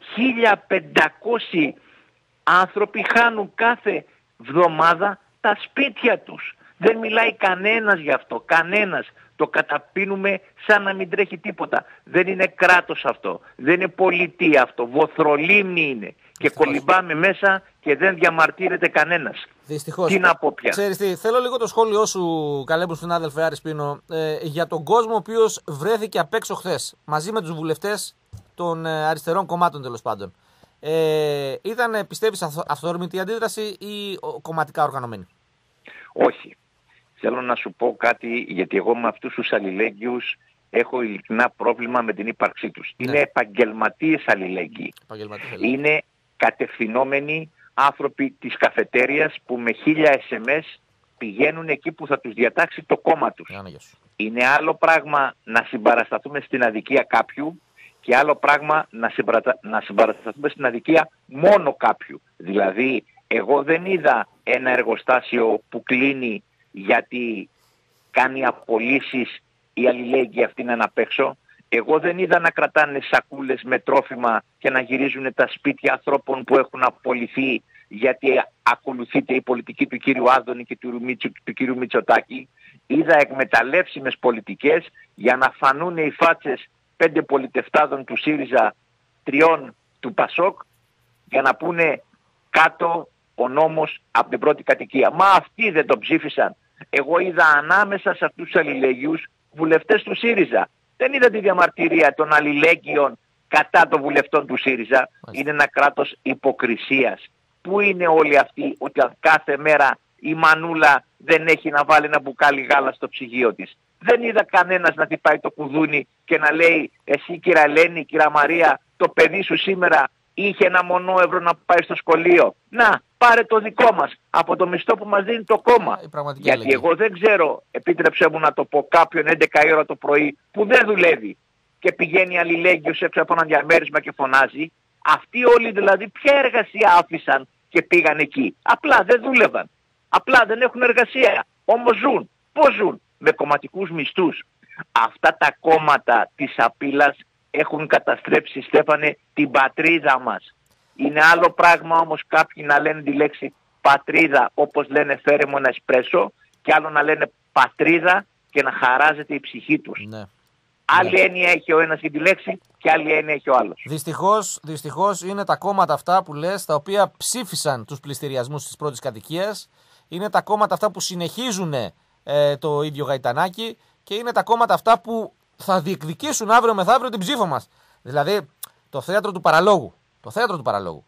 1.500 άνθρωποι χάνουν κάθε βδομάδα τα σπίτια τους. Δεν μιλάει κανένας γι' αυτό, κανένας. Το καταπίνουμε σαν να μην τρέχει τίποτα. Δεν είναι κράτος αυτό, δεν είναι πολιτεία αυτό, βοθρολίμνη είναι. Και κολυμπάμε μέσα και δεν διαμαρτύρεται κανένας. Δυστυχώς. Τι να πω πια. Ξέρεις τι, θέλω λίγο το σχόλιο σου, καλέ μου συνάδελφε Άρη Σπίνο, για τον κόσμο ο οποίος βρέθηκε απ' έξω χθες, μαζί με τους βουλευτές των αριστερών κομμάτων τέλος πάντων. Ήταν, πιστεύεις, αυθόρμητη αντίδραση ή κομματικά οργανωμένη? Όχι. Θέλω να σου πω κάτι, γιατί εγώ με αυτούς τους αλληλέγγυους έχω ειλικρινά πρόβλημα με την ύπαρξή τους. Ναι. Είναι επαγγελματίες αλληλέγγυοι. Είναι κατευθυνόμενοι άνθρωποι της καφετέριας που με 1000 SMS πηγαίνουν εκεί που θα τους διατάξει το κόμμα τους. Είναι άλλο πράγμα να συμπαρασταθούμε στην αδικία κάποιου και άλλο πράγμα να συμπαρασταθούμε στην αδικία μόνο κάποιου. Δηλαδή, εγώ δεν είδα ένα εργοστάσιο που κλείνει γιατί κάνει απολύσεις οι αλληλέγγυοι αυτοί να απ' Εγώ δεν είδα να κρατάνε σακούλες με τρόφιμα και να γυρίζουν τα σπίτια ανθρώπων που έχουν απολυθεί γιατί ακολουθείται η πολιτική του κύριου Άδωνη και του κύριου Μητσοτάκη. Είδα εκμεταλλεύσιμες πολιτικές για να φανούν οι φάτσες 5 πολιτευτάδων του ΣΥΡΙΖΑ, 3 του ΠΑΣΟΚ, για να πούνε κάτω ο νόμος από την πρώτη κατοικία. Μα αυτοί δεν το ψήφισαν. Εγώ είδα ανάμεσα σε αυτούς τους αλληλεγγύους βουλευτές του ΣΥΡΙΖΑ. Δεν είδα τη διαμαρτυρία των αλληλέγγυων κατά των βουλευτών του ΣΥΡΙΖΑ. Είναι ένα κράτος υποκρισίας. Πού είναι όλοι αυτοί ότι κάθε μέρα η μανούλα δεν έχει να βάλει ένα μπουκάλι γάλα στο ψυγείο της? Δεν είδα κανένας να χτυπάει το κουδούνι και να λέει εσύ κυρία Ελένη, κυρία Μαρία, το παιδί σου σήμερα είχε ένα μονόευρο να πάει στο σχολείο. Να, πάρε το δικό μας από το μισθό που μας δίνει το κόμμα. Γιατί εγώ δεν ξέρω, επίτρεψέ μου να το πω, κάποιον 11 η ώρα το πρωί που δεν δουλεύει και πηγαίνει αλληλέγγυος έξω από ένα διαμέρισμα και φωνάζει. Αυτοί όλοι δηλαδή ποια εργασία άφησαν και πήγαν εκεί? Απλά δεν δούλευαν. Απλά δεν έχουν εργασία. Όμως ζουν. Πώς ζουν? Με κομματικούς μισθούς. Αυτά τα κόμματα της απειλάς έχουν καταστρέψει, Στέφανε, την πατρίδα μας. Είναι άλλο πράγμα όμως κάποιοι να λένε τη λέξη πατρίδα όπως λένε φέρε μου ένα εσπρέσο και άλλο να λένε πατρίδα και να χαράζεται η ψυχή τους. Ναι. Άλλη έννοια έχει ο ένας για τη λέξη και άλλη έννοια έχει ο άλλος. Δυστυχώς είναι τα κόμματα αυτά που λες, τα οποία ψήφισαν τους πληστηριασμούς της πρώτης κατοικίας. Είναι τα κόμματα αυτά που συνεχίζουν το ίδιο γαϊτανάκι και είναι τα κόμματα αυτά που θα διεκδικήσουν αύριο μεθαύριο την ψήφο μας. Δηλαδή το θέατρο του παραλόγου. Το θέατρο του παραλόγου.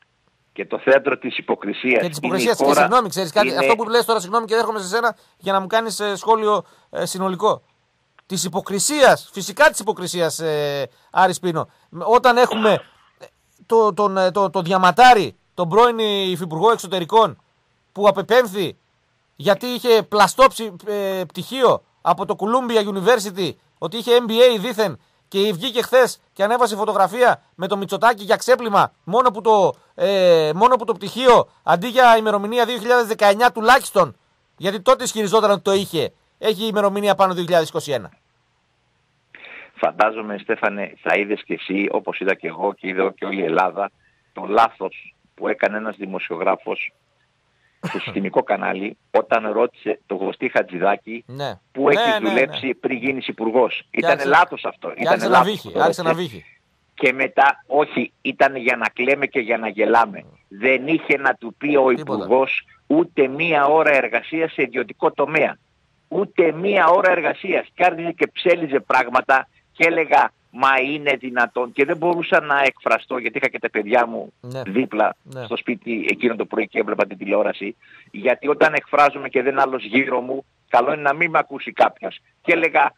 Και το θέατρο της υποκρισίας. Και της υποκρισίας. Και συγγνώμη, ξέρεις κάτι, αυτό που λες τώρα, συγγνώμη και έρχομαι σε σένα για να μου κάνεις σχόλιο συνολικό. Της υποκρισίας, φυσικά της υποκρισίας, Άρη Σπίνο. Όταν έχουμε το Διαματάρη, τον πρώην υφυπουργό εξωτερικών, που απεπέμφθη γιατί είχε πλαστό πτυχίο από το Columbia University, ότι είχε MBA δήθεν και βγήκε χθες και ανέβασε φωτογραφία με το Μητσοτάκη για ξέπλυμα μόνο που το πτυχίο αντί για ημερομηνία 2019 τουλάχιστον, γιατί τότε ισχυριζόταν ότι το είχε, έχει ημερομηνία πάνω 2021. Φαντάζομαι, Στέφανε, θα είδες και εσύ, όπως είδα και εγώ και είδα και όλη η Ελλάδα, το λάθος που έκανε ένας δημοσιογράφος στο συστημικό κανάλι όταν ρώτησε το Γωστή Χατζηδάκη που έχει δουλέψει πριν γίνεις υπουργός. Ήταν λάθος αυτό. Άρχισε να βύχει. Και μετά, όχι, ήταν για να κλαίμε και για να γελάμε. Δεν είχε να του πει ο υπουργός ούτε μία ώρα εργασίας σε ιδιωτικό τομέα. Ούτε μία ώρα εργασίας. Και άρχισε και ψέλιζε πράγματα και έλεγα μα είναι δυνατόν, και δεν μπορούσα να εκφραστώ γιατί είχα και τα παιδιά μου δίπλα στο σπίτι εκείνο το πρωί και έβλεπα την τηλεόραση, γιατί όταν εκφράζομαι και δεν είναι άλλος γύρω μου, καλό είναι να μην με ακούσει κάποιος. Και έλεγα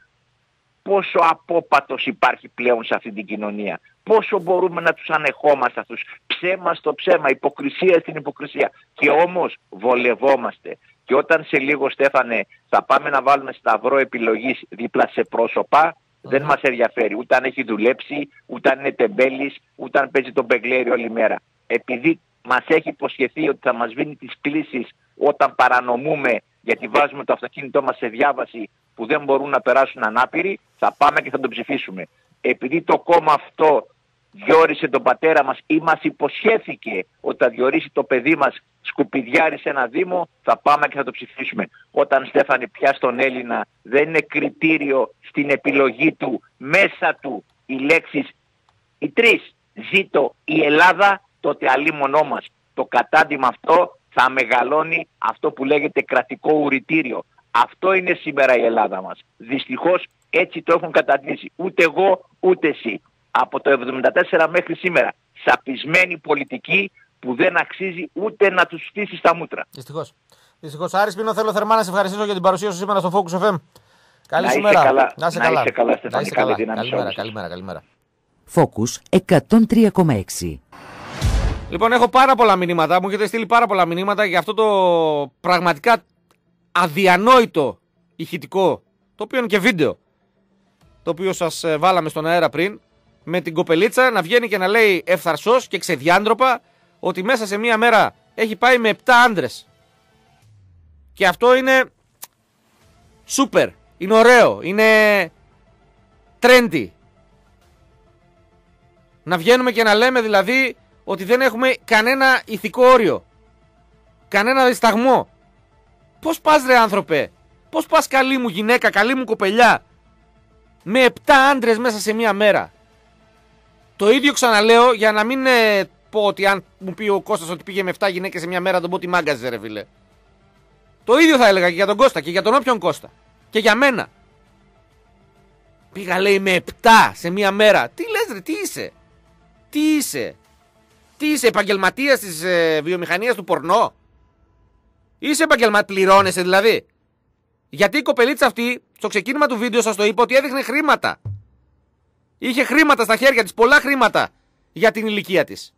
πόσο απόπατος υπάρχει πλέον σε αυτή την κοινωνία, πόσο μπορούμε να τους ανεχόμαστε αυτούς, ψέμα στο ψέμα, υποκρισία στην υποκρισία, και όμως βολευόμαστε. Και όταν σε λίγο, Στέφανε, θα πάμε να βάλουμε σταυρό επιλογής δίπλα σε πρόσωπα, δεν μας ενδιαφέρει ούτε αν έχει δουλέψει, ούτε αν είναι τεμπέλης, ούτε αν παίζει τον μπεγκλέρι όλη μέρα. Επειδή μας έχει υποσχεθεί ότι θα μας βίνει τις κλήσεις όταν παρανομούμε, γιατί βάζουμε το αυτοκίνητό μας σε διάβαση που δεν μπορούν να περάσουν ανάπηροι, θα πάμε και θα τον ψηφίσουμε. Επειδή το κόμμα αυτό διόρισε τον πατέρα μας ή μας υποσχέθηκε ότι θα διορίσει το παιδί μας σκουπιδιάρι σε ένα δήμο, θα πάμε και θα το ψηφίσουμε. Όταν, Στέφανε, πια στον Έλληνα δεν είναι κριτήριο στην επιλογή του μέσα του οι λέξεις οι τρεις, ζήτω η Ελλάδα, τότε αλίμονό μας. Το κατάντημα αυτό θα μεγαλώνει αυτό που λέγεται κρατικό ουρητήριο. Αυτό είναι σήμερα η Ελλάδα μας. Δυστυχώς έτσι το έχουν καταντήσει. Ούτε εγώ ούτε εσύ. Από το 1974 μέχρι σήμερα. Σαπισμένη πολιτική που δεν αξίζει ούτε να τους στήσει στα μούτρα. Δυστυχώς. Άρη Σπίνο, θέλω θερμά να σε ευχαριστήσω για την παρουσία σου σήμερα στο Focus FM. Καλή σου μέρα. Να είσαι καλά, Στεφάνη. Καλημέρα. Focus 103,6. Λοιπόν, έχω πάρα πολλά μηνύματα. Μου έχετε στείλει πάρα πολλά μηνύματα για αυτό το πραγματικά αδιανόητο ηχητικό, το οποίο είναι και βίντεο, το οποίο σας βάλαμε στον αέρα πριν, με την κοπελίτσα να βγαίνει και να λέει ευθαρσός και ξεδιάντροπα ότι μέσα σε μία μέρα έχει πάει με 7 άντρες. Και αυτό είναι σούπερ, είναι ωραίο, είναι trendy. Να βγαίνουμε και να λέμε δηλαδή ότι δεν έχουμε κανένα ηθικό όριο, κανένα δισταγμό. Πώς πας ρε άνθρωπε, πώς πας καλή μου γυναίκα, καλή μου κοπελιά, με 7 άντρες μέσα σε μία μέρα. Το ίδιο ξαναλέω για να μην πω ότι αν μου πει ο Κώστας ότι πήγε με 7 γυναίκες σε μία μέρα, τον πω ότι μάγκαζε ρε φίλε. Το ίδιο θα έλεγα και για τον Κώστα και για τον όποιον Κώστα. Και για μένα. Πήγα λέει με 7 σε μία μέρα. Τι λες ρε, τι είσαι. Τι είσαι. Τι είσαι, επαγγελματίας της βιομηχανίας του πορνό. Είσαι πληρώνεσαι δηλαδή. Γιατί η κοπελίτσα αυτή στο ξεκίνημα του βίντεο σας το είπα ότι έδειχνε χρήματα. Είχε χρήματα στα χέρια της, πολλά χρήματα για την ηλικία της.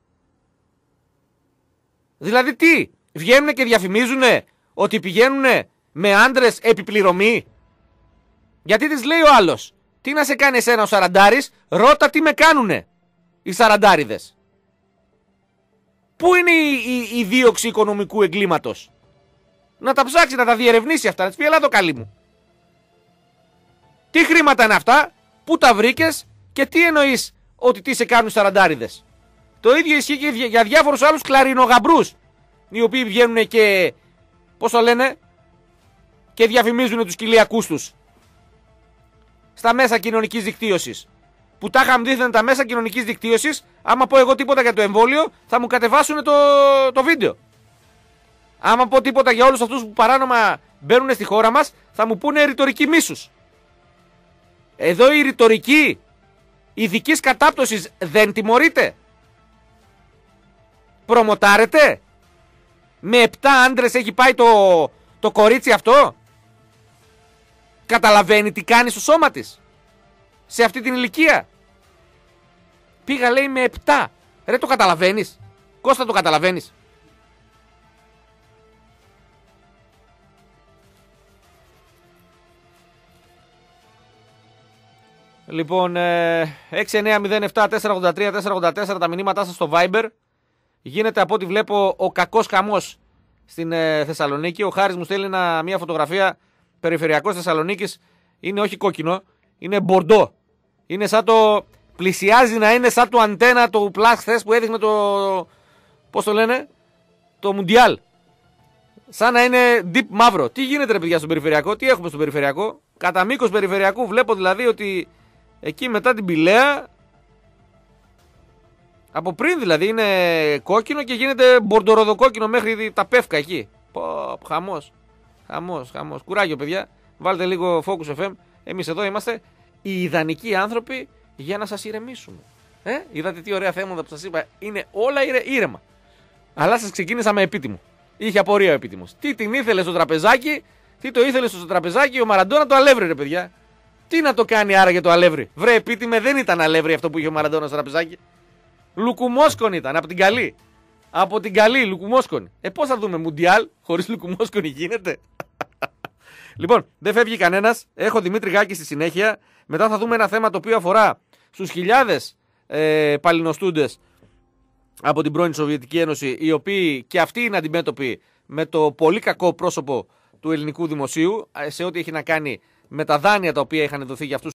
Δηλαδή τι, βγαίνουν και διαφημίζουνε ότι πηγαίνουνε με άντρες επιπληρωμή. Γιατί της λέει ο άλλος, τι να σε κάνει εσένα ο σαραντάρης, ρώτα τι με κάνουνε οι σαραντάριδες. Πού είναι η δίωξη οικονομικού εγκλήματος. Να τα ψάξει, να τα διερευνήσει αυτά, να της πει έλα το καλή μου. Τι χρήματα είναι αυτά, πού τα βρήκες και τι εννοείς ότι τι σε κάνουν οι σαραντάριδες. Το ίδιο ισχύει και για διάφορους άλλους κλαρινογαμπρούς, οι οποίοι βγαίνουν και, πώς το λένε, και διαφημίζουν τους κοιλιακούς τους στα μέσα κοινωνικής δικτύωσης. Που τα είχαν δίθεν τα μέσα κοινωνικής δικτύωσης, άμα πω εγώ τίποτα για το εμβόλιο, θα μου κατεβάσουν το βίντεο. Άμα πω τίποτα για όλους αυτούς που παράνομα μπαίνουν στη χώρα μας, θα μου πούνε ρητορική μίσους. Εδώ η ρητορική ειδικής κατάπτωσης δεν τιμωρείται. Προμοτάρεται. Με 7 άντρες έχει πάει το κορίτσι αυτό. Καταλαβαίνει τι κάνει στο σώμα της σε αυτή την ηλικία. Πήγα λέει με 7. Ρε το καταλαβαίνεις. Κώστα το καταλαβαίνεις. Λοιπόν, 6907-483-484 τα μηνύματά σας στο Viber. Γίνεται από ό,τι βλέπω ο κακός χαμός στην Θεσσαλονίκη. Ο Χάρης μου στέλνει μια φωτογραφία. Περιφερειακός Θεσσαλονίκης είναι όχι κόκκινο, είναι μπορντό. Είναι σαν το, πλησιάζει να είναι σαν το αντένα του Plus χθες που έδειχνε το, πώς το λένε, το Μουντιάλ. Σαν να είναι deep μαύρο. Τι γίνεται ρε παιδιά στον περιφερειακό, τι έχουμε στον περιφερειακό. Κατά μήκος περιφερειακού βλέπω δηλαδή ότι εκεί μετά την Πηλαία, από πριν δηλαδή είναι κόκκινο και γίνεται μπορντοροδοκόκκινο μέχρι τα Πεύκα εκεί. Χαμός. Χαμός. Κουράγιο παιδιά. Βάλτε λίγο Focus FM. Εμείς εδώ είμαστε οι ιδανικοί άνθρωποι για να σας ηρεμήσουμε. Είδατε τι ωραία θέματα που σας είπα. Είναι όλα ήρεμα. Αλλά σας ξεκίνησα με επίτιμο. Είχε απορία ο επίτιμος. Τι την ήθελε στο τραπεζάκι, τι το ήθελε στο τραπεζάκι ο Μαραντόνα το αλεύρι ρε παιδιά. Τι να το κάνει άραγε το αλεύρι. Βρε επίτιμε, δεν ήταν αλεύρι αυτό που είχε ο Μαραντόνα στο τραπεζάκι. Λουκουμόσκονη ήταν από την καλή. Από την καλή λουκουμόσκονη. Πώς θα δούμε Μουντιάλ χωρίς λουκουμόσκονη γίνεται. Λοιπόν, δεν φεύγει κανένας. Έχω Δημήτρη Γάκη στη συνέχεια. Μετά θα δούμε ένα θέμα το οποίο αφορά στους χιλιάδες παλινοστούντες από την πρώην Σοβιετική Ένωση, οι οποίοι και αυτοί είναι αντιμέτωποι με το πολύ κακό πρόσωπο του ελληνικού δημοσίου σε ό,τι έχει να κάνει με τα δάνεια τα οποία είχαν δοθεί για αυτούς